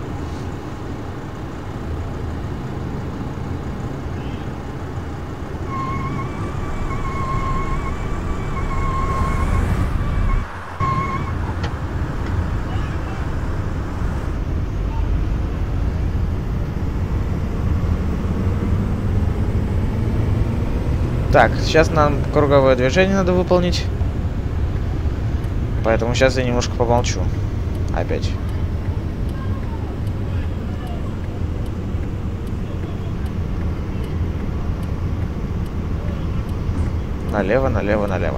Так, сейчас нам круговое движение надо выполнить. Поэтому сейчас я немножко помолчу. Опять. Налево, налево, налево.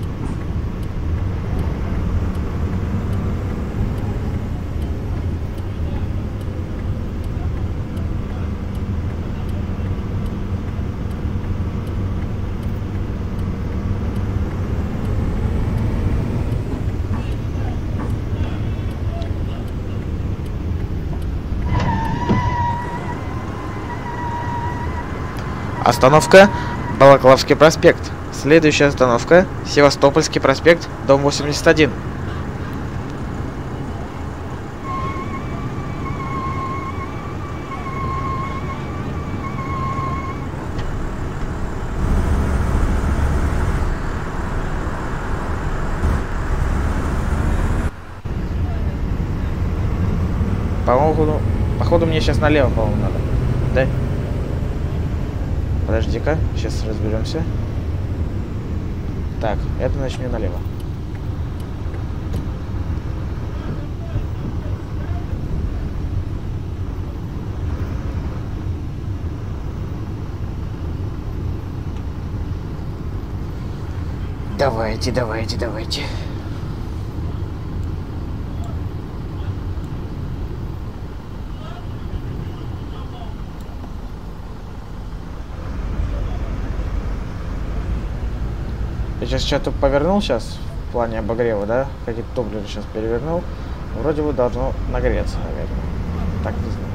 Остановка Балаклавский проспект. Следующая остановка Севастопольский проспект, дом восемьдесят один. По-моему, походу мне сейчас налево, по-моему, надо. Да? Подожди-ка, сейчас разберемся. Так, это значит мне налево. Давайте, давайте, давайте. Я сейчас что-то повернул сейчас в плане обогрева, да? Какие-то топливо сейчас перевернул. Вроде бы должно нагреться, наверное. Так не знаю.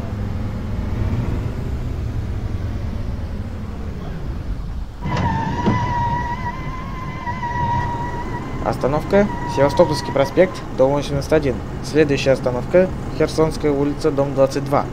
Остановка Севастопольский проспект, дом восемьдесят один. Следующая остановка Херсонская улица, дом двадцать два.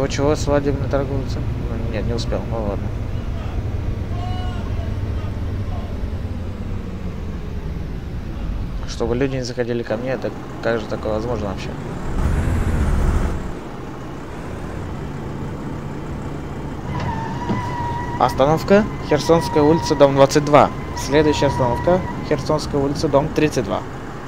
Чего-чего, свадебный торговец? Ну, нет, не успел, ну ладно. Чтобы люди не заходили ко мне, это как же такое возможно вообще? Остановка Херсонская улица, дом двадцать два. Следующая остановка Херсонская улица, дом тридцать два.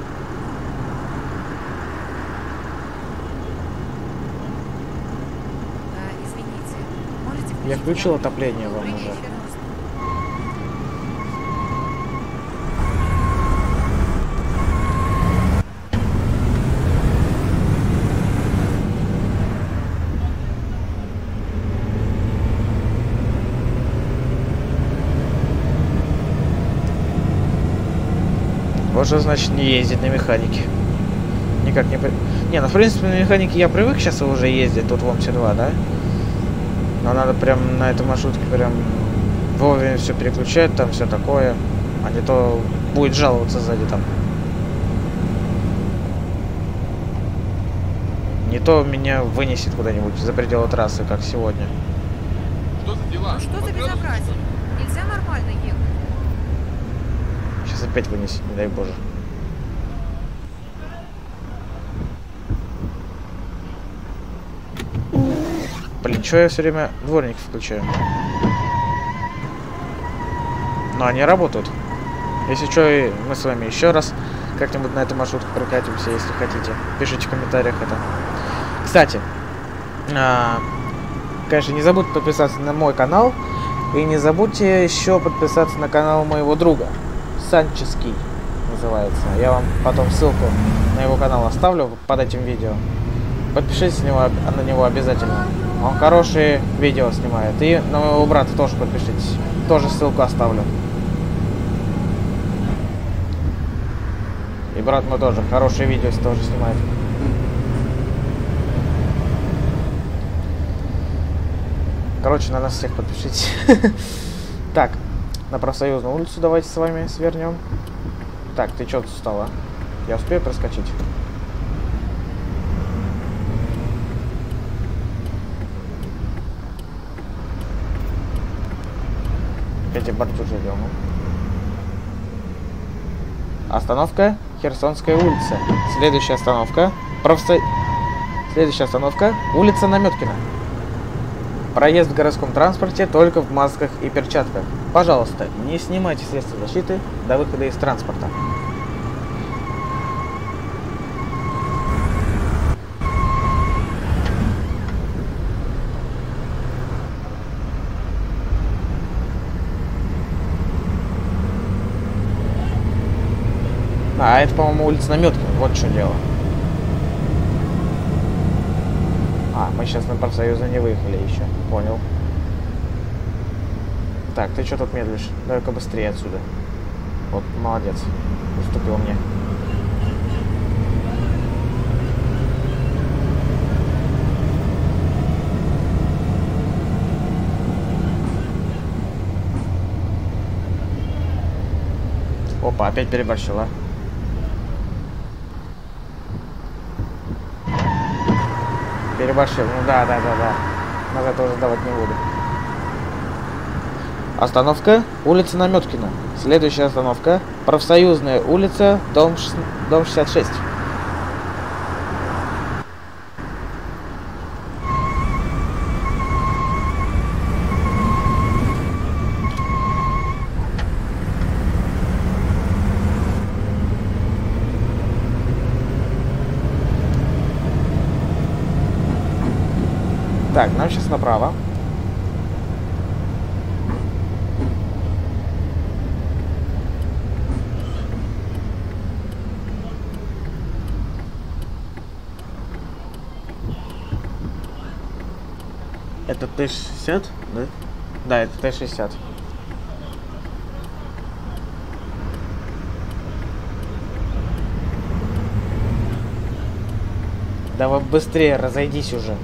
А, извините, можете Я включить включил лампу? отопление вам Добрый уже. вечер. Вот что значит не ездить на механике. Никак не... при- Не, ну в принципе на механике я привык сейчас уже ездить, тут в ОМС два, да? Но надо прям на этой маршрутке прям вовремя все переключать, там все такое. А не то будет жаловаться сзади там. Не то меня вынесет куда-нибудь за пределы трассы, как сегодня. Что за дела? Ну что за Под градусом, безобразие? что ли? Нельзя нормально ехать. Сейчас опять вынесет, не дай боже. Блин, чё я все время дворники включаю? Но они работают. Если что, и мы с вами еще раз как-нибудь на эту маршрутку прокатимся, если хотите. Пишите в комментариях это. Кстати, а, конечно, не забудьте подписаться на мой канал. И не забудьте еще подписаться на канал моего друга. Санческий называется. Я вам потом ссылку на его канал оставлю под этим видео. Подпишитесь на него, на него обязательно. Он хорошие видео снимает. И на моего брата тоже подпишитесь. Тоже ссылку оставлю. И брат мой тоже хорошие видео тоже снимает. Короче, на нас всех подпишитесь. Так, на Профсоюзную улицу давайте с вами свернем. Так, ты что тут стала? Я успею проскочить? Эти бордюры идем. Остановка Херсонская улица. Следующая остановка Профсо... Следующая остановка улица Наметкина. Проезд в городском транспорте только в масках и перчатках. Пожалуйста, не снимайте средства защиты до выхода из транспорта. А, это, по-моему, улица Наметкина. Вот что дело. А, мы сейчас на Профсоюзную не выехали еще. Понял. Так, ты что тут медлишь? Давай-ка быстрее отсюда. Вот, молодец. Уступил мне. Опа, опять переборщила. Переборщил. Ну да, да, да, да. Назад тоже давать не буду. Остановка улица Наметкина. Следующая остановка Профсоюзная улица, дом, ш... дом шестьдесят шесть. Так, нам сейчас направо. Это Т шестьдесят, да? Да, это Т шестьдесят. Давай быстрее, разойдись уже.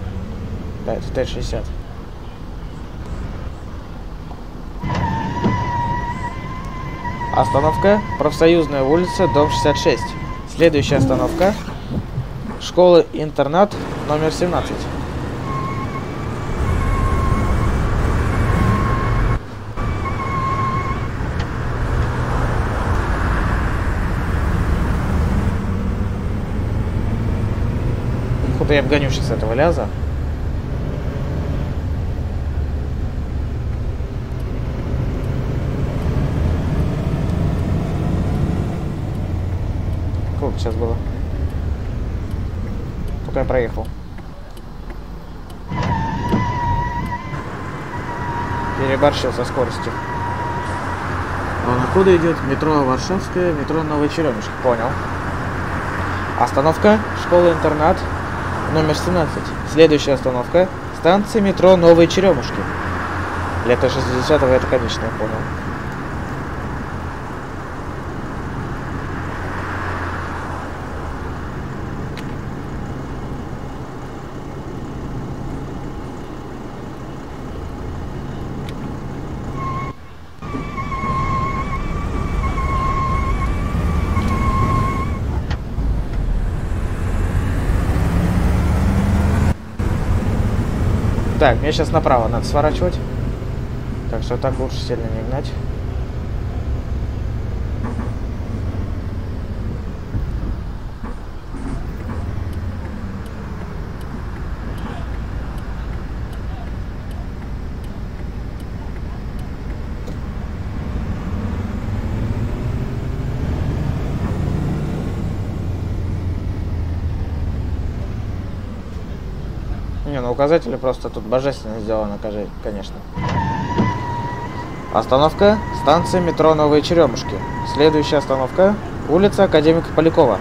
Да, это Т шестьдесят. Остановка Профсоюзная улица, дом шестьдесят шесть. Следующая остановка школа-интернат номер семнадцать. Куда я обгоню сейчас этого ляза? Сколько сейчас было? Только я проехал. Переборщил со скоростью. Он откуда идет? Метро Варшавская, метро Новые Черемушки. Понял. Остановка школа-интернат номер семнадцать. Следующая остановка станция метро Новые Черемушки. Лето шестидесятого, это, конечно, я понял. Так, мне сейчас направо надо сворачивать. Так что так лучше сильно не гнать. Не, ну указатели просто тут божественно сделано, конечно. Остановка станция метро Новые Черемушки. Следующая остановка улица Академика Полякова.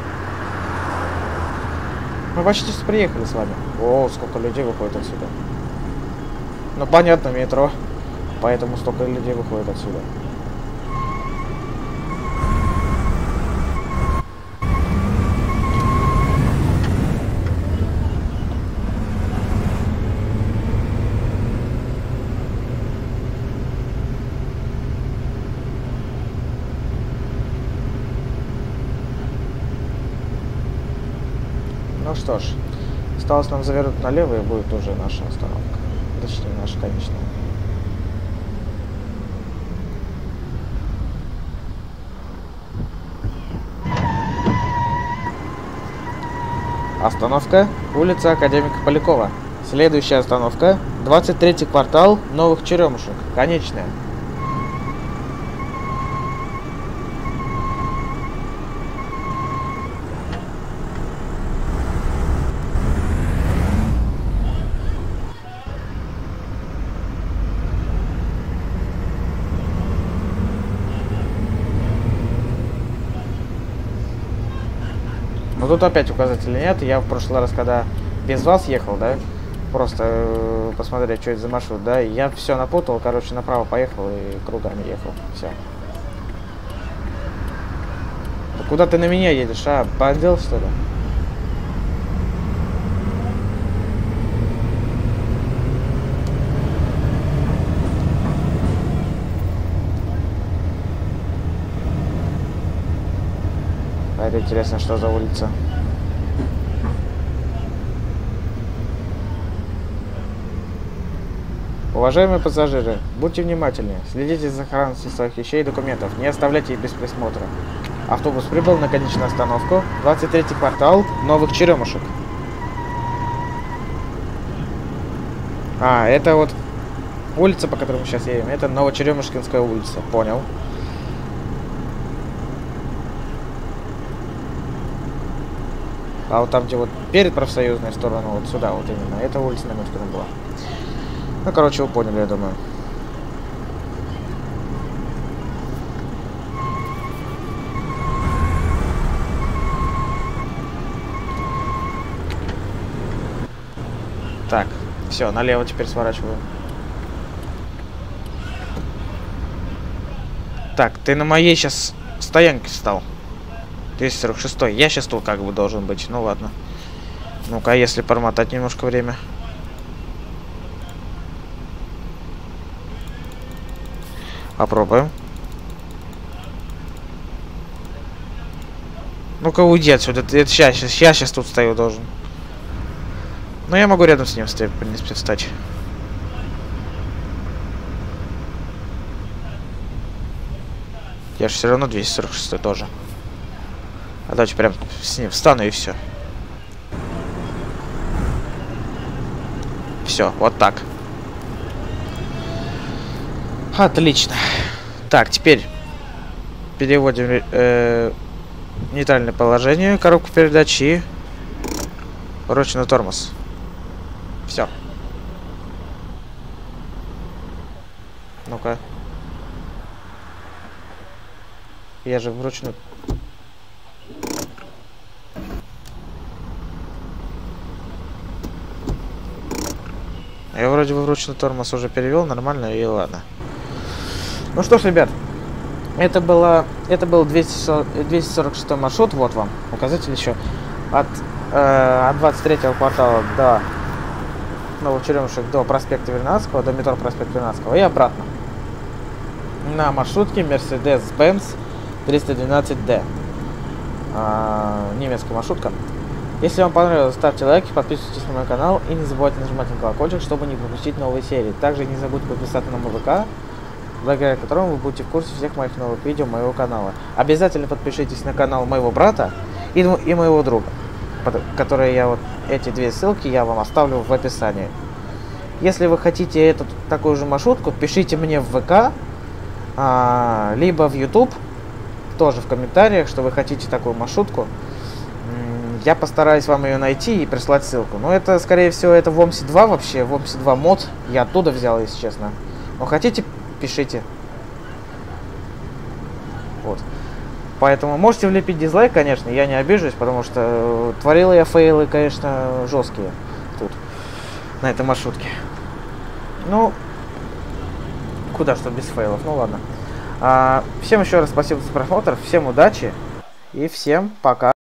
Мы почти приехали с вами. О, сколько людей выходит отсюда. Ну понятно, метро. Поэтому столько людей выходит отсюда. Ну что ж, осталось нам завернуть налево, и будет уже наша остановка. Точнее, наша конечная. Остановка улица Академика Полякова. Следующая остановка двадцать третий квартал Новых Черемушек. Конечная. Ну тут опять указателей нет. Я в прошлый раз, когда без вас ехал, да, просто э, посмотреть, что это за маршрут, да, я все напутал, короче, направо поехал и кругами ехал. Все. Да куда ты на меня едешь, а? Бандил, что ли? А это интересно, что за улица? Уважаемые пассажиры, будьте внимательны, следите за сохранностью своих вещей и документов, не оставляйте их без присмотра. Автобус прибыл на конечную остановку, двадцать третий квартал Новых Черемушек. А, это вот улица, по которой мы сейчас едем, это Новочеремушкинская улица, понял. А вот там, где вот перед профсоюзной стороной, вот сюда вот именно, это улица Наметкина была. Ну, короче, вы поняли, я думаю. Так, все, налево теперь сворачиваю. Так, ты на моей сейчас стоянке встал. двести сорок шесть. Я сейчас тут как бы должен быть. Ну ладно. Ну-ка, если промотать немножко время. Попробуем. Ну-ка уйди отсюда. Это, это сейчас, сейчас, я сейчас тут стою должен. Но я могу рядом с ним, в принципе, встать. Я же все равно двести сорок шесть тоже. А давайте прям с ним встану и все. Все, вот так. Отлично. Так, теперь переводим э, нейтральное положение, коробку передач и ручной тормоз. Все. Ну-ка. Я же вручную. Я вроде бы вручную тормоз уже перевел, нормально, и ладно. Ну что ж, ребят, это было, это был двести сорок шестой маршрут, вот вам указатель еще от, э, от двадцать третьего квартала до Новочеремушек, до проспекта Вернадского, до метро проспекта Вернадского и обратно на маршрутке Mercedes-Benz триста двенадцать ди, э, немецкая маршрутка. Если вам понравилось, ставьте лайки, подписывайтесь на мой канал и не забывайте нажимать на колокольчик, чтобы не пропустить новые серии. Также не забудьте подписаться на мой ВК, благодаря которому вы будете в курсе всех моих новых видео моего канала. Обязательно подпишитесь на канал моего брата и, и моего друга, которые я вот эти две ссылки я вам оставлю в описании. Если вы хотите эту такую же маршрутку, пишите мне в ВК, а, либо в YouTube, тоже в комментариях, что вы хотите такую маршрутку. Я постараюсь вам ее найти и прислать ссылку. Но это, скорее всего, это в ОМСе два вообще. В ОМСе два мод. Я оттуда взял, если честно. Но хотите, пишите. Вот. Поэтому можете влепить дизлайк, конечно. Я не обижусь, потому что творил я фейлы, конечно, жесткие. Тут. На этой маршрутке. Ну, куда что без фейлов. Ну ладно. А, всем еще раз спасибо за просмотр. Всем удачи. И всем пока.